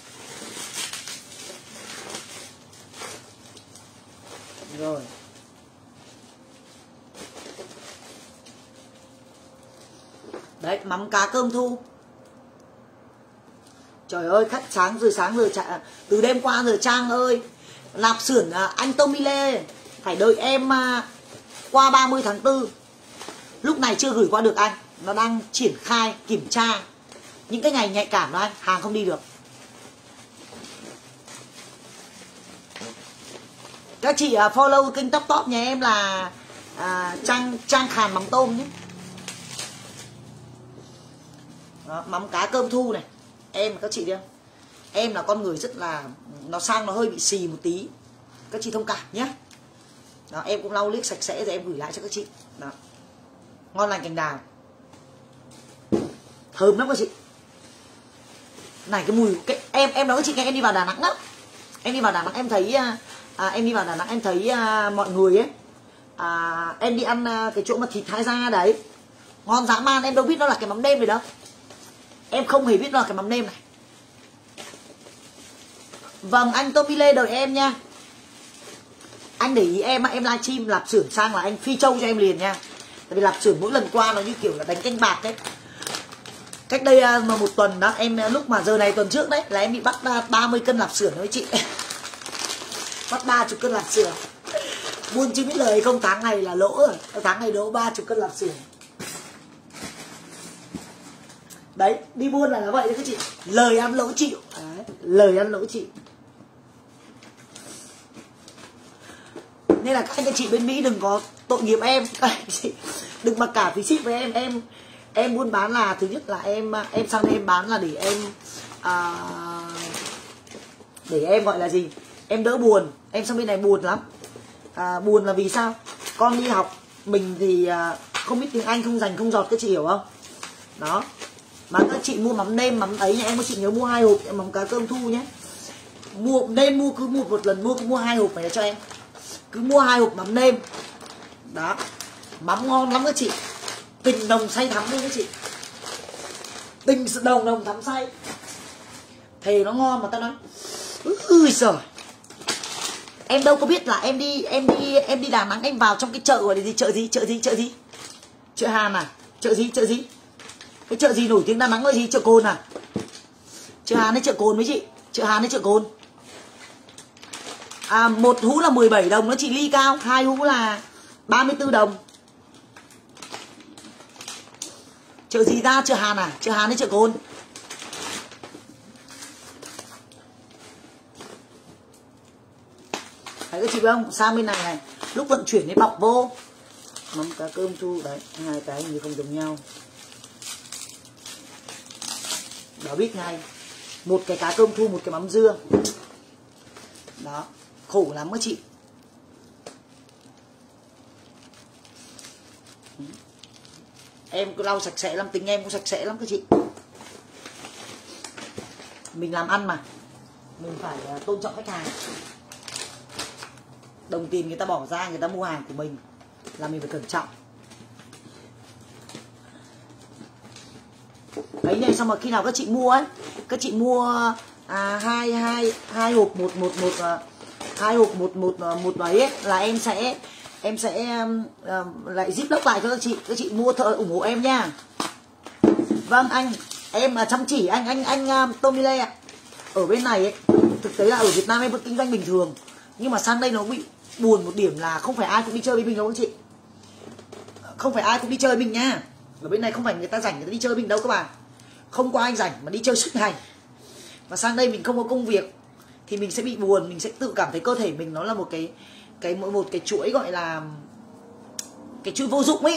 Rồi. Đấy, mắm cá cơm thu. Trời ơi, khách sáng rồi sáng rồi chạy, từ đêm qua rồi Trang ơi. Lạp xưởng anh Tommy Lê phải đợi em qua ba mươi tháng tư. Lúc này chưa gửi qua được anh. Nó đang triển khai kiểm tra. Những cái ngày nhạy cảm đó anh, hàng không đi được. Các chị follow kênh top top nhà em là à, Trang Trang Khàn Mắm Tôm nhé. Đó, mắm cá cơm thu này. Em các chị đi không? Em là con người rất là nó sang nó hơi bị xì một tí. Các chị thông cảm nhé. Đó, em cũng lau liếc sạch sẽ rồi em gửi lại cho các chị. Đó. Ngon lành cành đào. Thơm lắm các chị. Này cái mùi cái, em em nói các chị nghe, em đi vào Đà Nẵng á. Em đi vào Đà Nẵng em thấy à, em đi vào Đà Nẵng em thấy à, mọi người ấy à, em đi ăn à, cái chỗ mà thịt Thái Gia đấy ngon dã man, em đâu biết nó là cái mắm nêm rồi đâu. Em không hề biết nó là cái mắm nêm này. Vâng, anh Tommy Lê đợi em nha. Anh để ý em em livestream lạp xưởng sang là anh phi châu cho em liền nha. Tại vì lạp xưởng mỗi lần qua nó như kiểu là đánh canh bạc đấy. Cách đây mà một tuần đó, em lúc mà giờ này tuần trước đấy là em bị bắt ba mươi cân lạp xưởng đấy chị. Bắt ba mươi cân lạp xưởng. Buôn chứ biết lời không, tháng này là lỗ rồi. Tháng này lỗ ba mươi cân lạp xưởng. Đấy, đi buôn là nó vậy đấy các chị. Lời ăn lỗ chịu. Đấy, lời ăn lỗ chịu. Nên là các anh các chị bên Mỹ đừng có tội nghiệp em. Đừng mặc cả phí ship với em. Em em buôn bán là thứ nhất là em em sang đây em bán là để em à, để em gọi là gì, em đỡ buồn. Em sang bên này buồn lắm. À, buồn là vì sao? Con đi học, mình thì à, không biết tiếng Anh, không dành không giọt, các chị hiểu không? Đó. Mà các chị mua mắm nêm, mắm ấy nha em, các chị nhớ mua hai hộp mắm cá cơm thu nhé. Mua nên mua cứ mua một lần mua cứ mua hai hộp này cho em. Cứ mua hai hộp mắm nêm. Đó. Mắm ngon lắm các chị. Tình đồng say thắm luôn các chị. Tình đồng đồng thắm say. Thề nó ngon mà tao nói. Ui giời. Em đâu có biết là em đi em đi em đi Đà Nẵng em vào trong cái chợ gọi là gì, chợ gì, chợ gì, chợ gì? Chợ Hàn à? Chợ gì, chợ gì? Cái chợ gì nổi tiếng Đà Nẵng là gì? Chợ Cồn à? Chợ Hàn hay chợ Cồn mấy chị? Chợ Hàn hay chợ Cồn? À, một hũ là mười bảy đồng nó chị ly cao, hai hũ là ba mươi tư đồng. Chợ gì ra? Chợ Hàn à? Chợ Hàn hay chợ Cồn? Thấy các chị biết không? Sang bên này này, lúc vận chuyển thì bọc vô. Mắm cá cơm thu đấy, hai cái như không giống nhau. Đó biết ngay. Một cái cá cơm thu, một cái mắm dưa. Đó, khổ lắm các chị. Em cứ lau sạch sẽ lắm, tính em cũng sạch sẽ lắm các chị. Mình làm ăn mà, mình phải tôn trọng khách hàng. Đồng tiền người ta bỏ ra, người ta mua hàng của mình là mình phải cẩn trọng. Ấy này, xong rồi khi nào các chị mua ấy, các chị mua à, hai hai hai hộp một một một uh, hai hộp một một uh, một ấy, ấy là em sẽ em sẽ uh, lại zip lốc lại cho các chị. Các chị mua thợ ủng hộ em nha. Vâng anh, em là chăm chỉ anh anh anh uh, Tommy Lê ạ. Ở bên này ấy, thực tế là ở Việt Nam em vẫn kinh doanh bình thường, nhưng mà sang đây nó bị buồn một điểm là không phải ai cũng đi chơi với mình đâu các chị. Không phải ai cũng đi chơi với mình nha. Ở bên này không phải người ta rảnh người ta đi chơi với mình đâu các bạn. Không có ai rảnh mà đi chơi suốt ngày. Và sang đây mình không có công việc thì mình sẽ bị buồn, mình sẽ tự cảm thấy cơ thể mình nó là một cái cái mỗi một cái chuỗi gọi là cái chuỗi vô dụng ấy.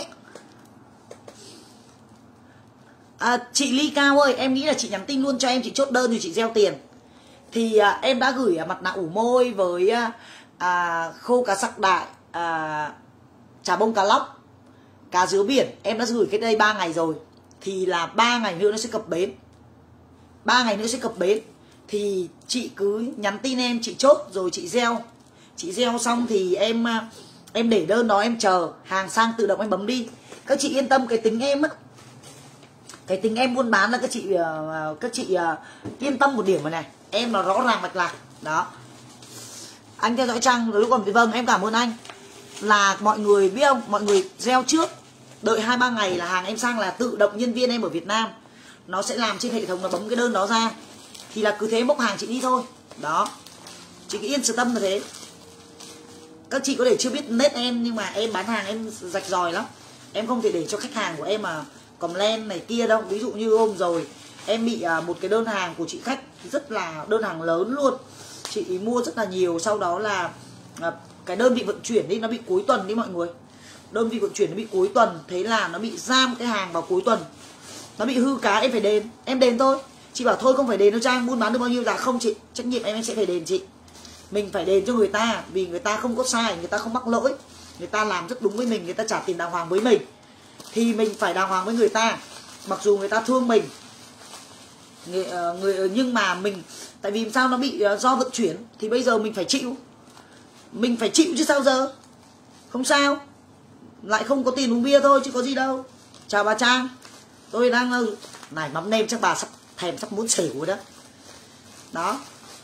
À, chị Ly Cao ơi, em nghĩ là chị nhắn tin luôn cho em, chị chốt đơn rồi chị gieo tiền. Thì à, em đã gửi à, mặt nạ ủ môi với à, à, khô cá sặc đại, à, chà bông cá lóc, cá dứa biển. Em đã gửi cái đây ba ngày rồi. Thì là ba ngày nữa nó sẽ cập bến. ba ngày nữa sẽ cập bến. Thì chị cứ nhắn tin em, chị chốt rồi chị gieo. Chị gieo xong thì em em để đơn đó, em chờ hàng sang tự động em bấm đi. Các chị yên tâm, cái tính em á, cái tính em buôn bán là các chị các chị uh, yên tâm một điểm rồi này. Em là rõ ràng mạch lạc. Đó. Anh theo dõi Trang rồi lúc còn vâng, em cảm ơn anh. Là mọi người biết không, mọi người gieo trước, đợi hai ba ngày là hàng em sang là tự động nhân viên em ở Việt Nam nó sẽ làm trên hệ thống, nó bấm cái đơn đó ra. Thì là cứ thế bốc hàng chị đi thôi. Đó. Chị cứ yên sự tâm là thế. Các chị có thể chưa biết nét em, nhưng mà em bán hàng em rạch ròi lắm. Em không thể để cho khách hàng của em mà comment này kia đâu. Ví dụ như hôm rồi em bị một cái đơn hàng của chị khách rất là đơn hàng lớn luôn, chị mua rất là nhiều, sau đó là cái đơn vị vận chuyển đi nó bị cuối tuần đi mọi người. Đơn vị vận chuyển nó bị cuối tuần, thế là nó bị giam cái hàng vào cuối tuần, nó bị hư cá, em phải đền. Em đền thôi. Chị bảo thôi không phải đền đâu Trang, buôn bán được bao nhiêu là không chị, trách nhiệm em em sẽ phải đền chị. Mình phải đền cho người ta, vì người ta không có sai, người ta không mắc lỗi, người ta làm rất đúng với mình, người ta trả tiền đàng hoàng với mình, thì mình phải đàng hoàng với người ta. Mặc dù người ta thương mình, người, uh, người nhưng mà mình, tại vì sao nó bị uh, do vận chuyển thì bây giờ mình phải chịu. Mình phải chịu chứ sao giờ. Không sao, lại không có tiền uống bia thôi chứ có gì đâu. Chào bà Trang. Tôi đang uh, này mắm nêm chắc bà sắp thèm, sắp muốn xỉu rồi đó. Đó.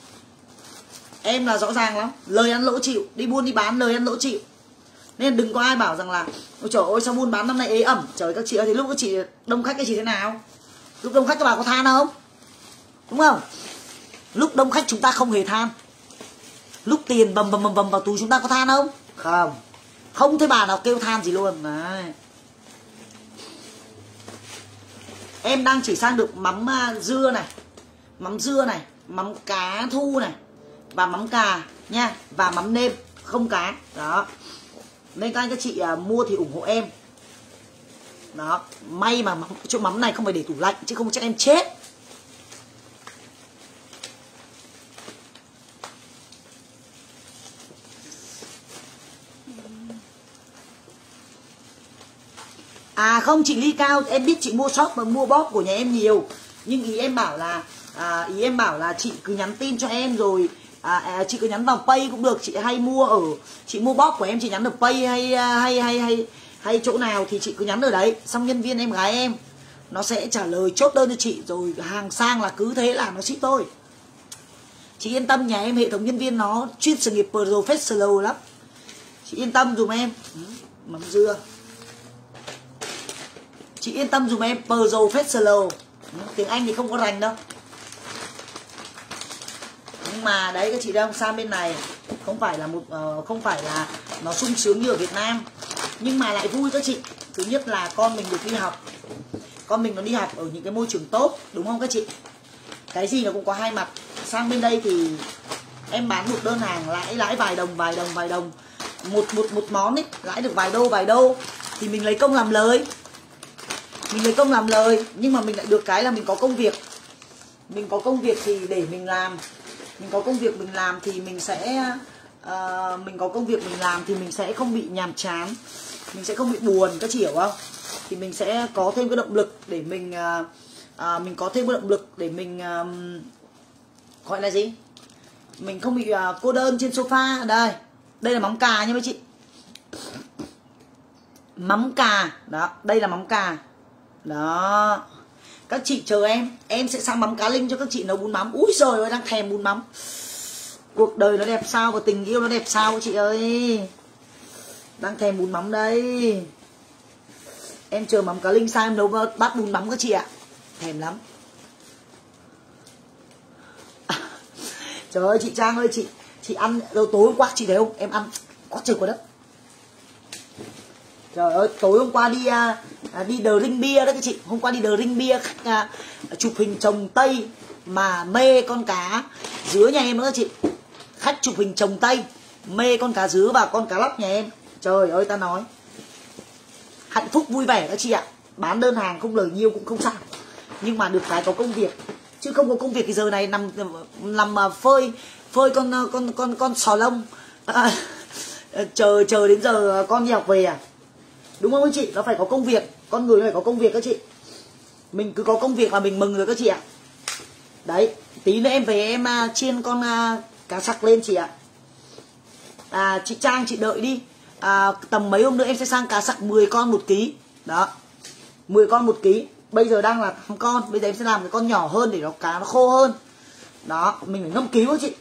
Em là rõ ràng lắm, lời ăn lỗ chịu, đi buôn đi bán lời ăn lỗ chịu. Nên đừng có ai bảo rằng là ôi trời ơi sao buôn bán năm nay ế ẩm. Trời ơi các chị ơi, thì lúc các chị đông khách các chị thế nào? Lúc đông khách các bà có than không? Đúng không? Lúc đông khách chúng ta không hề than. Lúc tiền bầm bầm bầm bầm vào túi chúng ta có than không? Không. Không thấy bà nào kêu than gì luôn. Đấy. Em đang chỉ sang được mắm dưa này, mắm dưa này, mắm cá thu này, và mắm cà nha, và mắm nêm không cá. Đó. Nên các anh các chị à, mua thì ủng hộ em. Đó, may mà chỗ mắm này không phải để tủ lạnh chứ không chắc em chết. À không, chị Ly Cao, em biết chị mua shop và mua bóp của nhà em nhiều. Nhưng ý em bảo là à, ý em bảo là chị cứ nhắn tin cho em rồi à, à, chị cứ nhắn vào Pay cũng được. Chị hay mua ở, chị mua bóp của em chị nhắn được Pay hay hay hay hay hay chỗ nào thì chị cứ nhắn ở đấy. Xong nhân viên em gái em nó sẽ trả lời chốt đơn cho chị, rồi hàng sang là cứ thế là nó ship thôi. Chị yên tâm, nhà em hệ thống nhân viên nó chuyên sự nghiệp professional lắm. Chị yên tâm dùm em. Mắm dưa, chị yên tâm dùm em, professional. Tiếng Anh thì không có rành đâu. Nhưng mà đấy các chị thấy không, sang bên này không phải là một uh, không phải là nó sung sướng như ở Việt Nam, nhưng mà lại vui các chị. Thứ nhất là con mình được đi học, con mình nó đi học ở những cái môi trường tốt, đúng không các chị? Cái gì nó cũng có hai mặt. Sang bên đây thì em bán một đơn hàng lãi lãi vài đồng vài đồng vài đồng, một một một món ấy lãi được vài đô vài đô thì mình lấy công làm lời. Mình lấy công làm lời, nhưng mà mình lại được cái là mình có công việc. Mình có công việc thì để mình làm. Mình có công việc mình làm thì mình sẽ uh, mình có công việc mình làm thì mình sẽ không bị nhàm chán, mình sẽ không bị buồn, các chị hiểu không? Thì mình sẽ có thêm cái động lực để mình uh, uh, mình có thêm cái động lực để mình uh, gọi là gì? Mình không bị uh, cô đơn trên sofa. Đây, đây là mắm cà nha mấy chị. Mắm cà, đó, đây là mắm cà. Đó, các chị chờ em, em sẽ sang mắm cá linh cho các chị nấu bún mắm. Úi giời ơi, đang thèm bún mắm. Cuộc đời nó đẹp sao và tình yêu nó đẹp sao các chị ơi. Đang thèm bún mắm đây. Em chờ mắm cá linh sang em nấu bát bún mắm các chị ạ. Thèm lắm. À, trời ơi chị Trang ơi, chị chị ăn rồi tối hôm qua chị thấy không? Em ăn quá trời quá đất. Trời ơi, tối hôm qua đi à, đi The Ring Bia đấy các chị. Hôm qua đi The Ring Bia, khách à, chụp hình trồng Tây mà mê con cá dứa nhà em nữa các chị. Khách chụp hình trồng Tây, mê con cá dứa và con cá lóc nhà em. Trời ơi ta nói, hạnh phúc vui vẻ các chị ạ. Bán đơn hàng không lời nhiêu cũng không sao, nhưng mà được cái có công việc. Chứ không có công việc thì giờ này nằm nằm phơi phơi con con con con sò lông à, chờ chờ đến giờ con đi học về à. Đúng không các chị? Nó phải có công việc. Con người nó phải có công việc các chị. Mình cứ có công việc là mình mừng rồi các chị ạ. Đấy, tí nữa em về em uh, chiên con uh, cá sặc lên chị ạ. À, chị Trang chị đợi đi, à, tầm mấy hôm nữa em sẽ sang cá sặc mười con một ký. Đó, mười con một ký. Bây giờ đang là tám con, bây giờ em sẽ làm cái con nhỏ hơn để nó cá nó khô hơn. Đó, mình phải ngâm cứu các chị.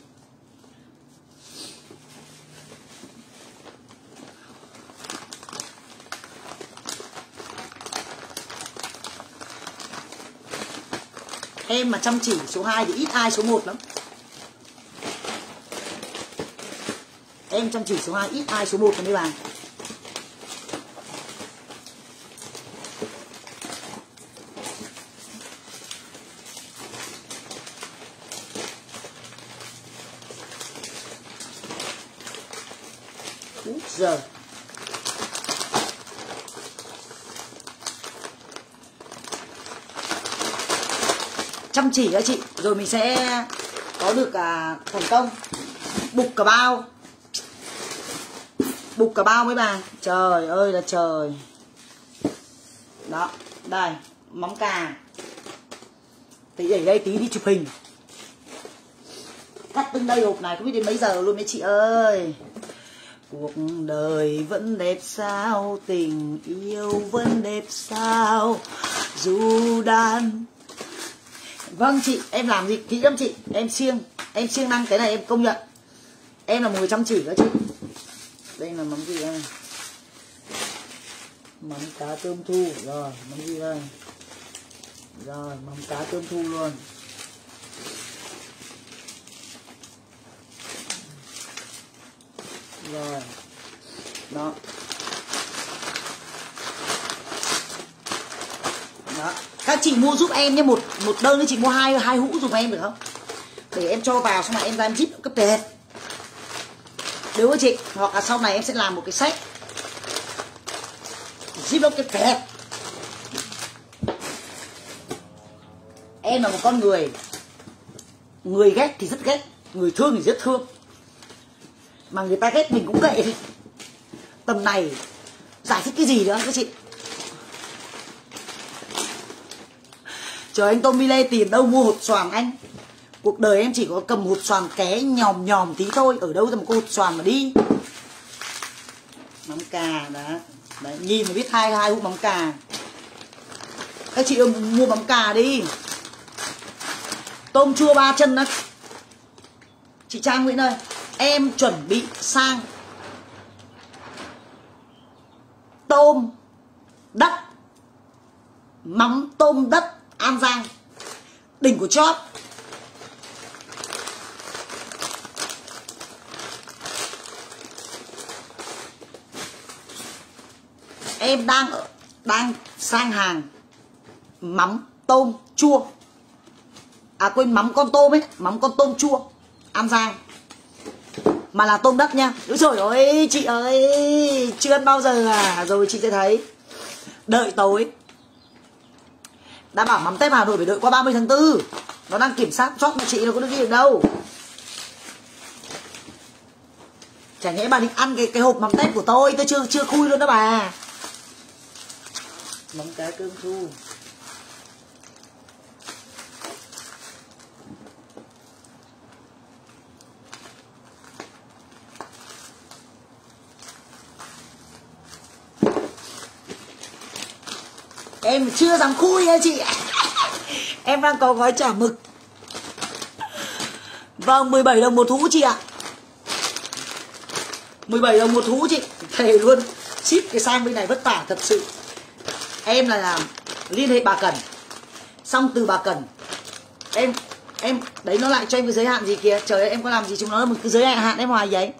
Em mà chăm chỉ số hai thì ít ai số một lắm. Em chăm chỉ số hai ít ai số một rồi mấy bạn. Úi giời. Chăm chỉ các chị, rồi mình sẽ có được à, thành công. Bục cả bao. Bục cả bao mấy bà. Trời ơi là trời. Đó, đây, mắm cà. Tí để đây tí đi chụp hình. Cắt từng đây hộp này không biết đến mấy giờ luôn mấy chị ơi. Cuộc đời vẫn đẹp sao, tình yêu vẫn đẹp sao, dù đàn. Vâng chị, em làm gì kỹ lắm chị. Em siêng, em siêng năng cái này em công nhận. Em là một người chăm chỉ đó chị. Đây là mắm gì đây? Mắm cá tôm thu. Rồi, mắm gì đây? Rồi, mắm cá tôm thu luôn. Rồi. Đó. Đó. Các chị mua giúp em nhé, một một đơn thì chị mua hai hai hũ giúp em được không? Để em cho vào xong rồi em ra em zip cấp tệp. Đúng không chị? Hoặc là sau này em sẽ làm một cái sách ship nó cái kẹt. Em là một con người, người ghét thì rất ghét, người thương thì rất thương, mà người ta ghét mình cũng kệ đi. Tầm này giải thích cái gì nữa các chị. Trời, anh Tommy Lê tiền đâu mua hột xoàn anh. Cuộc đời em chỉ có cầm hột xoàn ké nhòm nhòm tí thôi. Ở đâu ra một cái hột xoàn mà đi. Mắm cà đó. Đấy, nhìn mà biết hai hai hút mắm cà. Các chị ơi, mua mắm cà đi. Tôm chua ba chân đó. Chị Trang Nguyễn ơi, em chuẩn bị sang tôm đất, mắm tôm đất An Giang, đỉnh của chóp. Em đang đang sang hàng mắm tôm chua, à quên, mắm con tôm ấy, mắm con tôm chua An Giang, mà là tôm đất nha. Úi trời ơi chị ơi, chưa ăn bao giờ à. Rồi chị sẽ thấy. Đợi tối. Đã bảo mắm tép Hà Nội phải đợi qua ba mươi tháng tư. Nó đang kiểm soát chót của chị, nó có được đi được đâu. Chả nhẽ bà định ăn cái cái hộp mắm tép của tôi. Tôi chưa chưa khui luôn đó bà. Mắm cá cơm thu. Em chưa dám khui nha chị. Em đang có gói chả mực. Vâng, mười bảy đồng một hũ chị ạ. mười bảy đồng một hũ chị. Thề luôn. Ship cái sang bên này vất vả thật sự. Em là làm liên hệ bà Cần. Xong từ bà Cần Em Em đấy, nó lại cho em cái giới hạn gì kìa. Trời ơi, em có làm gì chúng nó một cái giới hạn em hoài vậy.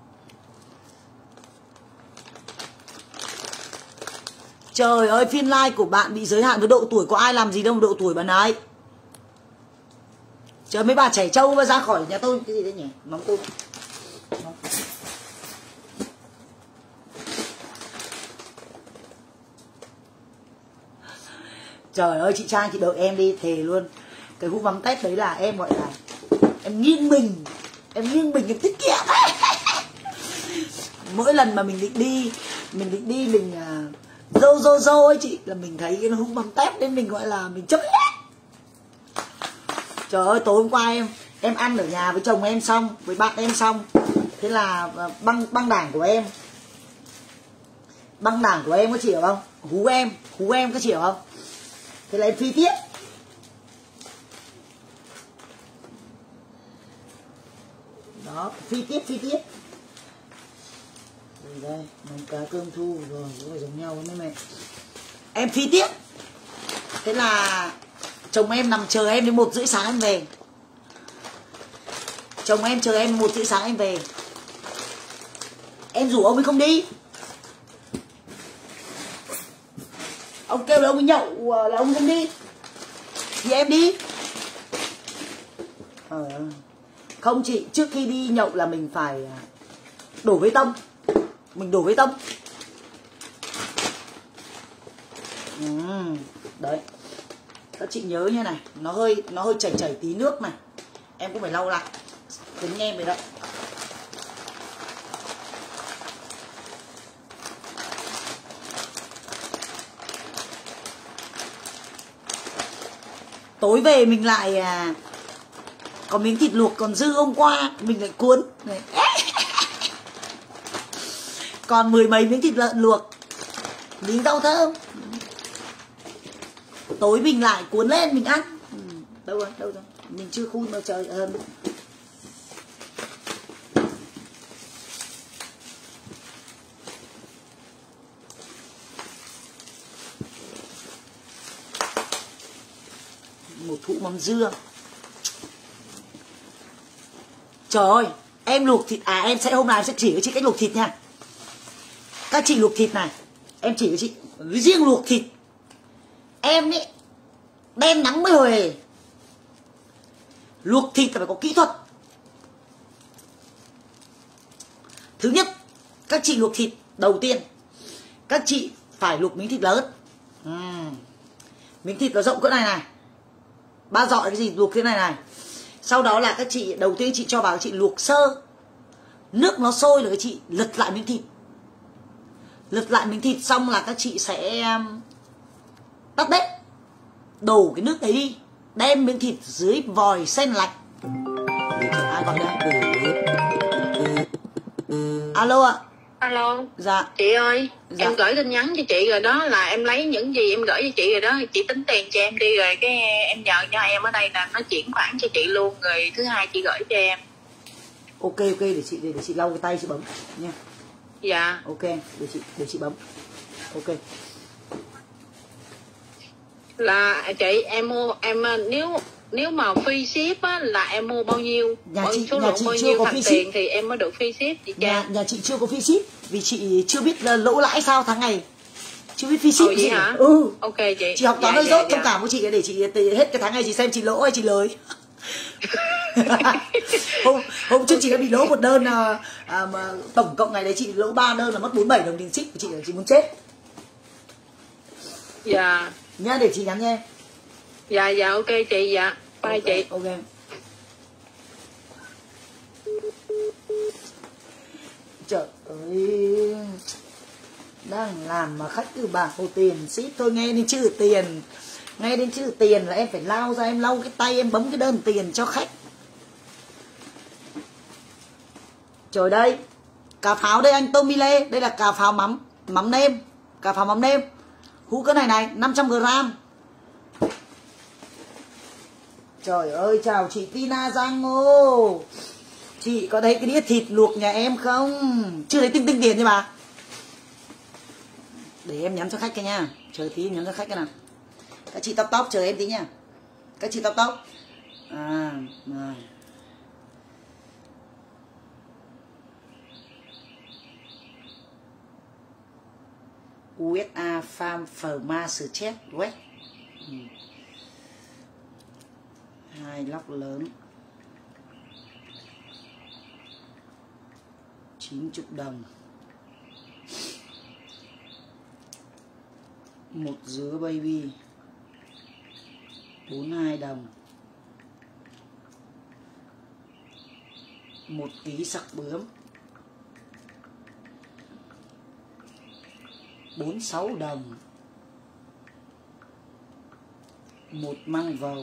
Trời ơi, phiên live của bạn bị giới hạn với độ tuổi. Có ai làm gì đâu mà độ tuổi bạn ấy. Trời, mấy bà trẻ trâu ra khỏi nhà tôi. Cái gì đấy nhỉ? Mắm tôm. Trời ơi, chị Trang chị đợi em đi. Thề luôn. Cái hũ mắm tép đấy là em gọi là em nghiêng mình. Em nghiêng mình em tiết kiệm. Mỗi lần mà mình định đi Mình định đi mình uh, dâu dâu dâu ấy chị, là mình thấy cái hũ mắm tép đấy mình gọi là mình chơi hết. Trời ơi, tối hôm qua em Em ăn ở nhà với chồng em xong, với bạn em xong. Thế là băng băng đảng của em Băng đảng của em có chị hiểu không? Hú em Hú em có chị hiểu không? Thế là em phi tiếp. Đó, phi tiếp phi tiếp. Đây đây, mắm cá cơm thu rồi, cũng phải giống nhau với mẹ. Em phi tiếp. Thế là chồng em nằm chờ em đến một rưỡi sáng em về. Chồng em chờ em một rưỡi sáng em về. Em rủ ông ấy không đi. Ông kêu là ông ấy nhậu là ông không đi. Thì em đi. Ờ, không chị, trước khi đi nhậu là mình phải đổ bê tông. Mình đổ bê tông. Ừ, đấy. Các chị nhớ như này, nó hơi nó hơi chảy chảy tí nước này. Em cũng phải lau lại. Tính em vậy đấy. Tối về mình lại à, có miếng thịt luộc còn dư hôm qua mình lại cuốn này. Còn mười mấy miếng thịt lợn luộc, miếng rau thơm, tối mình lại cuốn lên mình ăn. Ừ, đâu rồi đâu rồi mình chưa khui mà trời ơi. Một hũ mắm dưa. Trời ơi, em luộc thịt à, em sẽ hôm nào em sẽ chỉ cho chị cách luộc thịt nha. Các chị luộc thịt này, em chỉ cho chị riêng luộc thịt. Em ấy đen nắng mới huề. Luộc thịt là phải có kỹ thuật. Thứ nhất, các chị luộc thịt đầu tiên các chị phải luộc miếng thịt lớn. uhm. Miếng thịt nó rộng cỡ này này, ba dọi cái gì luộc thế này này. Sau đó là các chị đầu tiên chị cho vào, các chị luộc sơ, nước nó sôi rồi các chị lật lại miếng thịt. Lật lại miếng thịt xong là các chị sẽ tắt bếp, đổ cái nước đấy đi, đem miếng thịt dưới vòi sen lạnh. Ai gọi đây? Alo ạ. Alo. Dạ. Chị ơi, Dạ. em gửi tin nhắn cho chị rồi đó, là em lấy những gì em gửi cho chị rồi đó, chị tính tiền cho em đi rồi cái em nhờ cho em ở đây là nó chuyển khoản cho chị luôn, rồi thứ hai chị gửi cho em. Ok ok, để chị để, để chị lau cái tay chị bấm nha. Dạ. Ok, để chị để chị bấm. Ok. Là chị em mua em nếu nếu mà free ship á là em mua bao nhiêu? Nhà bao chị số nhà lượng chị bao chưa nhiêu có thành free tiền ship. thì em mới được free ship chị Nhà, Trang. nhà chị chưa có free ship vì chị chưa biết là lỗ lãi sao tháng ngày. Chưa biết free ship. Ồ, vậy gì hả? Ừ. Ok chị. Chị học toán Dạ, hơi dạ, dốt, thông dạ. cảm với chị để chị hết cái tháng này chị xem chị lỗ hay chị lời. hôm hôm trước chị đã bị lỗ một đơn à, à, mà tổng cộng ngày đấy chị lỗ ba đơn là mất bốn mươi bảy đồng tiền ship của chị, là chị muốn chết. Dạ. Nhá, để chị nhắn nha. Dạ dạ ok chị. Dạ bye Ok, chị. ok. Trời ơi, đang làm mà khách cứ bảo tiền ship thôi, nghe đến chữ tiền, nghe đến chữ tiền là em phải lao ra, em lau cái tay em bấm cái đơn tiền cho khách. Trời đây, cà pháo đây anh Tommy Lê, đây là cà pháo mắm, mắm nêm, cà pháo mắm nêm, hũ cỡ này này, năm trăm gram. Trời ơi, chào chị Tina Giang Ngô. Chị có thấy cái đĩa thịt luộc nhà em không? Chưa thấy tinh tinh tiền chứ bà. Để em nhắn cho khách cái nha. Chờ tí nhắn cho khách cái nào. Các chị tóc tóc chờ em tí nha. Các chị tóc tóc. À, rồi. u ét a Farm Pharmaceutical West. Ừ. Hai lóc lớn chín mươi đồng. Một dứa baby bốn mươi hai đồng. Một ký sặc bướm bốn mươi sáu đồng. Một măng vầu,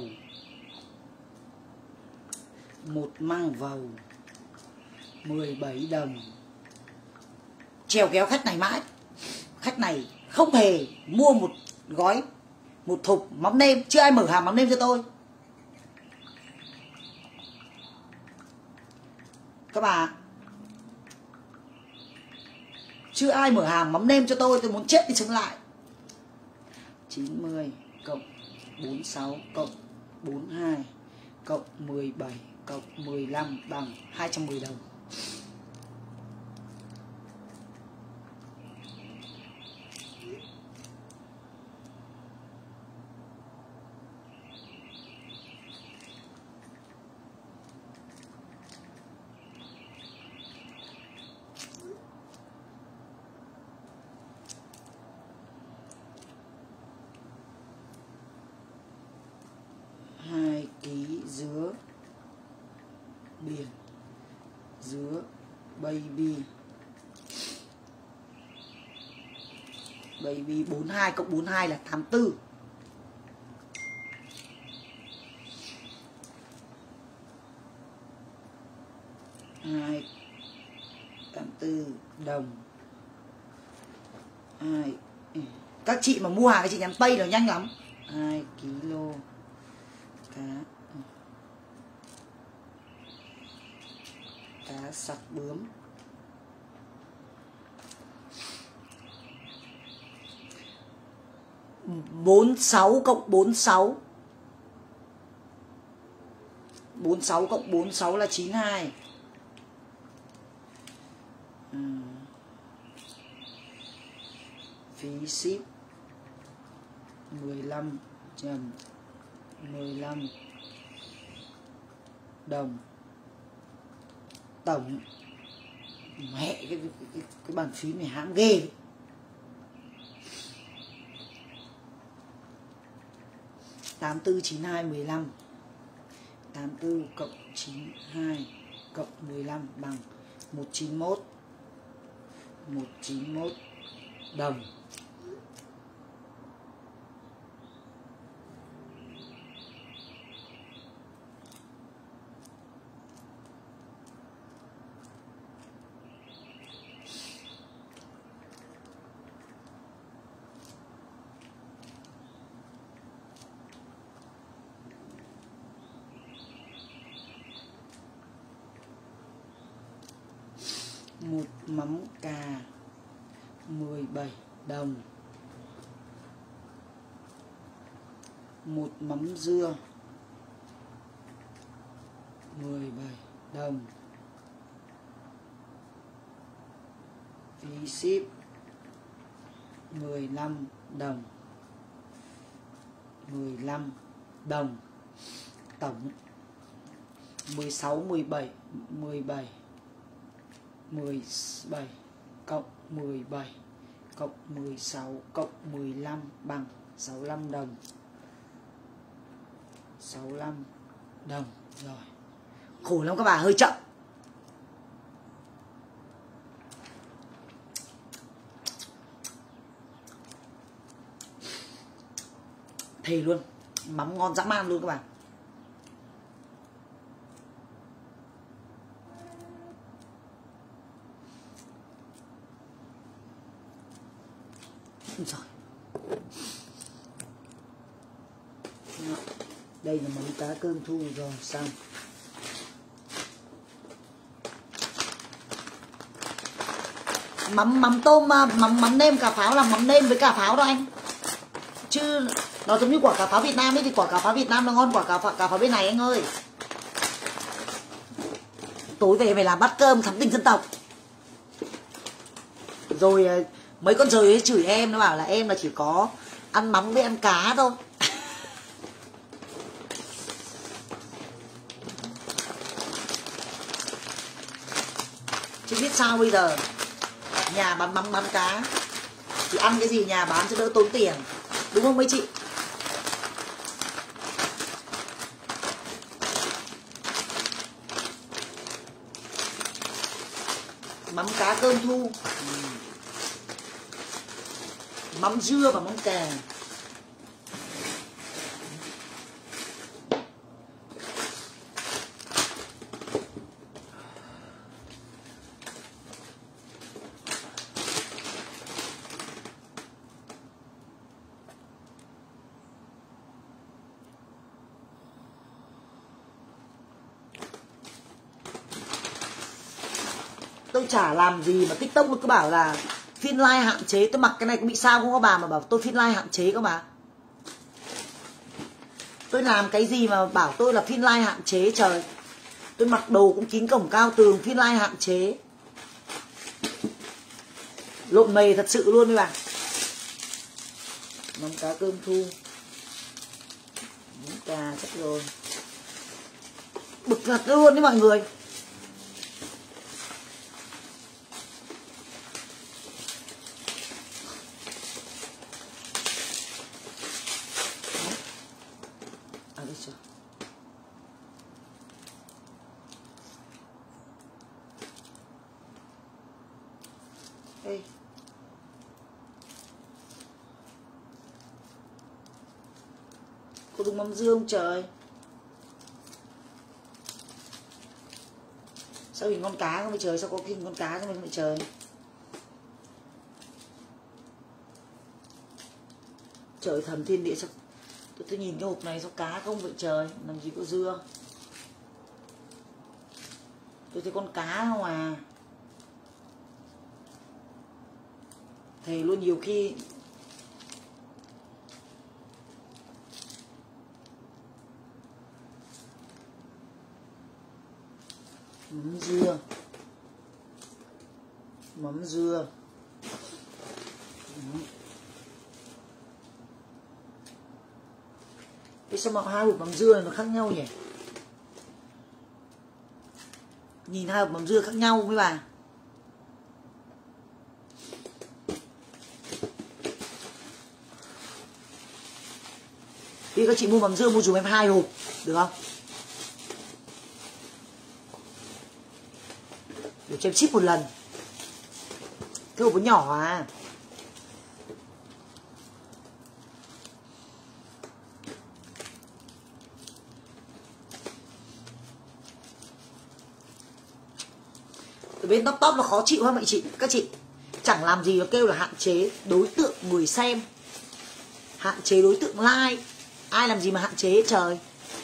một măng vầu mười bảy đồng. Trèo kéo khách này mãi. Khách này không hề mua một gói, một thùng mắm nêm. Chưa ai mở hàng mắm nêm cho tôi. Các bà, chưa ai mở hàng mắm nêm cho tôi. Tôi muốn chết đi sống lại. Chín mươi cộng bốn mươi sáu cộng bốn mươi hai cộng mười bảy cộng mười lăm bằng hai trăm mười đồng. Hai ký dứa biển, dứa baby, baby bốn mươi hai cộng bốn mươi hai là tám mươi tư. Hai tám mươi tư đồng. Hai. Các chị mà mua hàng các chị nhắn Pay là nhanh lắm. Hai ki lô cá, cá sặc bướm, bốn mươi sáu cộng bốn mươi sáu, bốn mươi sáu cộng bốn mươi sáu là chín mươi hai. Ừ. Phí ship mười lăm trầm mười lăm đồng. Tổng mẹ cái, cái, cái, cái bản phí này hãm ghê. tám tư chín hai mười lăm. tám tư cộng chín hai cộng mười lăm bằng một trăm chín mươi mốt. một trăm chín mươi mốt đồng. Một mắm cà mười bảy đồng. Một mắm dưa mười bảy đồng. Phí ship mười lăm đồng. mười lăm đồng. Tổng mười sáu, mười bảy, mười bảy, mười bảy cộng mười bảy cộng mười sáu cộng mười lăm bằng sáu mươi lăm đồng. sáu mươi lăm đồng. Rồi. Khổ lắm các bà, hơi chậm. Thề luôn, mắm ngon dã man luôn các bạn. Rồi. Đây là món cá cơm thu rồi, xong. Mắm mắm tôm, mắm mắm nêm cà pháo là mắm nêm với cà pháo đó anh. Chứ nó giống như quả cà pháo Việt Nam ấy, thì quả cà pháo Việt Nam nó ngon quả cà pháo, cà pháo bên này anh ơi. Tối về phải làm bát cơm thắm tình dân tộc. Rồi mấy con rời ấy chửi em, nó bảo là em là chỉ có ăn mắm với ăn cá thôi. Chứ biết sao bây giờ. Nhà bán mắm bán cá thì ăn cái gì nhà bán cho đỡ tốn tiền. Đúng không mấy chị? Mắm cá cơm thu, mắm dưa và mắm cà. Tôi chả làm gì mà TikTok nó cứ bảo là phiên live hạn chế. Tôi mặc cái này có bị sao không các bà mà bảo tôi phiên live hạn chế các bà? Tôi làm cái gì mà bảo tôi là phiên live hạn chế trời. Tôi mặc đồ cũng kín cổng cao tường, phiên live hạn chế. Lộn mề thật sự luôn đấy bà. Mắm cá cơm thu, mắm cà chắc rồi. Bực thật luôn đấy mọi người. Ê. Có đúng mắm dưa không trời? Sao hình con cá không vậy trời? Sao có hình con cá không vậy trời? Trời thần thiên địa sao? Tôi, tôi nhìn cái hộp này sao cá không vậy trời? Làm gì có dưa? Tôi thấy con cá không à? Thề luôn, nhiều khi mắm dưa, mắm dưa. Thế sao mà hai hộp mắm dưa này nó khác nhau nhỉ? Nhìn hai hộp mắm dưa khác nhau với bà. Vì các chị mua mắm dưa mua dùm em hai hộp được không? Để cho em ship một lần. Cái hộp nó nhỏ à. Ở bên top top nó khó chịu không ạ chị? Các chị chẳng làm gì nó kêu là hạn chế đối tượng người xem, hạn chế đối tượng like. Ai làm gì mà hạn chế trời.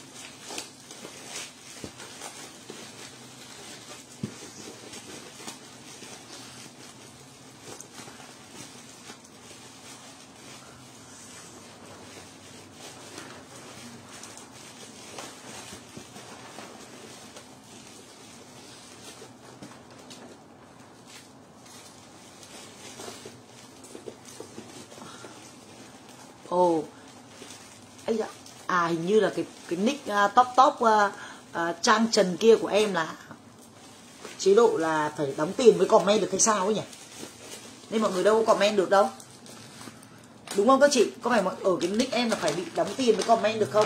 Ồ oh. Ấy dạ. À hình như là cái cái nick uh, top top uh, uh, trang trần kia của em là chế độ là phải đóng tiền mới comment được hay sao ấy nhỉ? Nên mọi người đâu có comment được đâu. Đúng không các chị? Có phải ở cái nick em là phải bị đóng tiền mới comment được không?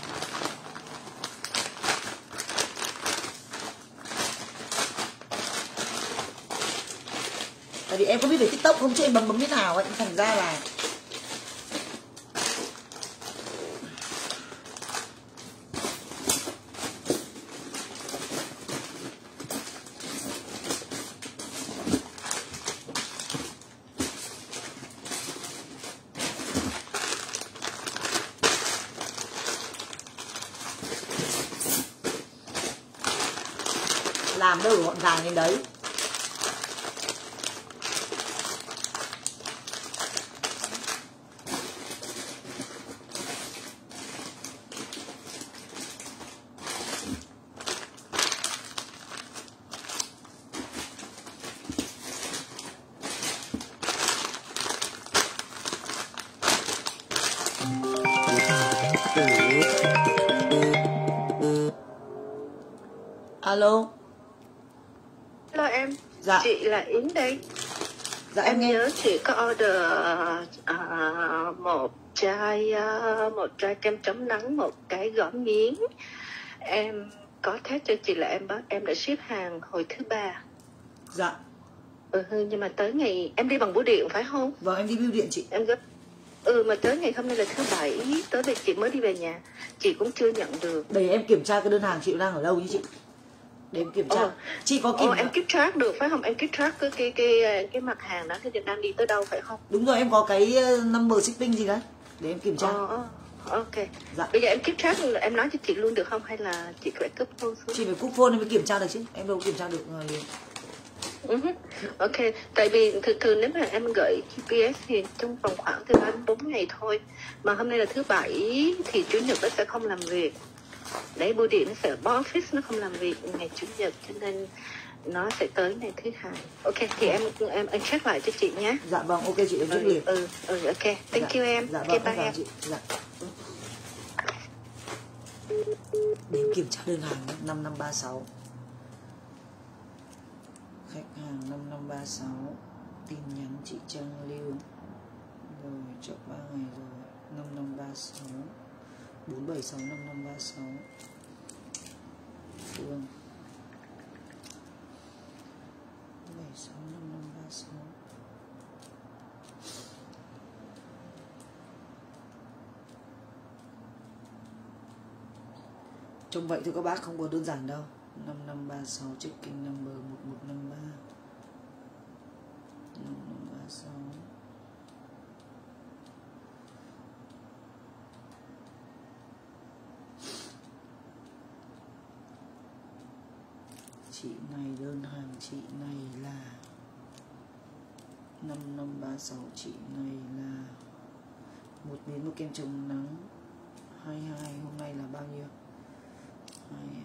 Tại vì em có biết về TikTok không chứ em bấm bấm thế nào ấy, thành ra là làm đâu gọn gàng đến đấy. Alo. Hello em. Dạ. Chị là Yến đây. Dạ em, em nghe. nhớ chị có order uh, một chai uh, một chai kem chống nắng, một cái gỏi miếng. Em có test cho chị là em bắt em đã ship hàng hồi thứ ba. Dạ. Ừ, nhưng mà tới ngày em đi bằng bưu điện phải không? Vâng em đi bưu điện chị. Em gấp. Ừ mà tới ngày hôm nay là thứ bảy, tới đây chị mới đi về nhà, chị cũng chưa nhận được. Để em kiểm tra cái đơn hàng chị đang ở đâu như chị. Để em kiểm tra. Ồ, chị có kiểm Ồ, em keep track được phải không? Em keep track cái cái cái cái mặt hàng đó thì đang đi tới đâu phải không? Đúng rồi em có cái number shipping gì đấy. Để em kiểm tra. Ồ, ok. Dạ. Bây giờ em keep track em nói cho chị luôn được không hay là chị phải cúp phone xuống? Chị phải cúp phone em mới kiểm tra được chứ. Em đâu kiểm tra được liền. Uh-huh. Ok, tại vì thường thường nếu mà em gửi giê pê ét thì trong vòng khoảng từ ba đến bốn ngày thôi. Mà hôm nay là thứ bảy thì chủ nhật nó sẽ không làm việc. Đấy, bưu điện nó sẽ bỏ office, nó không làm việc ngày chủ nhật cho nên nó sẽ tới ngày thứ hai. Ok, thì em em em check lại cho chị nhé. Dạ vâng, ok chị em check liền. Ừ, ừ, ok, thank dạ. you em. Dạ Ok, vâng, bye em em. chị. Dạ. Để em kiểm tra đơn hàng năm năm ba sáu. Khách hàng năm năm ba sáu, tin nhắn chị Trang Lưu rồi chợ ba ngày rồi. Năm năm ba sáu bốn bảy sáu năm năm ba sáu Phương bảy sáu năm năm ba sáu. Trông vậy thôi các bác, không có đơn giản đâu. Năm năm ba sáu checking number một một năm ba năm năm ba sáu. Chị này, đơn hàng chị này là năm năm ba sáu, chị này là một miếng một kem chống nắng hai hai, hôm nay là bao nhiêu? hai hai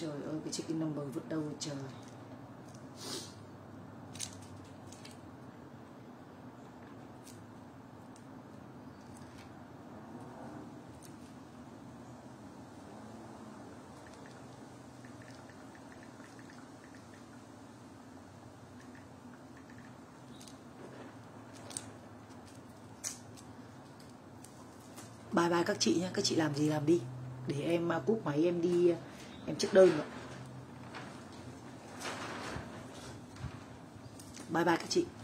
Trời ơi, cái chicken number vứt đâu rồi trời. Bye bye các chị nhé, các chị làm gì làm đi. Để em cúp máy em đi em check đơn rồi. Bye bye các chị.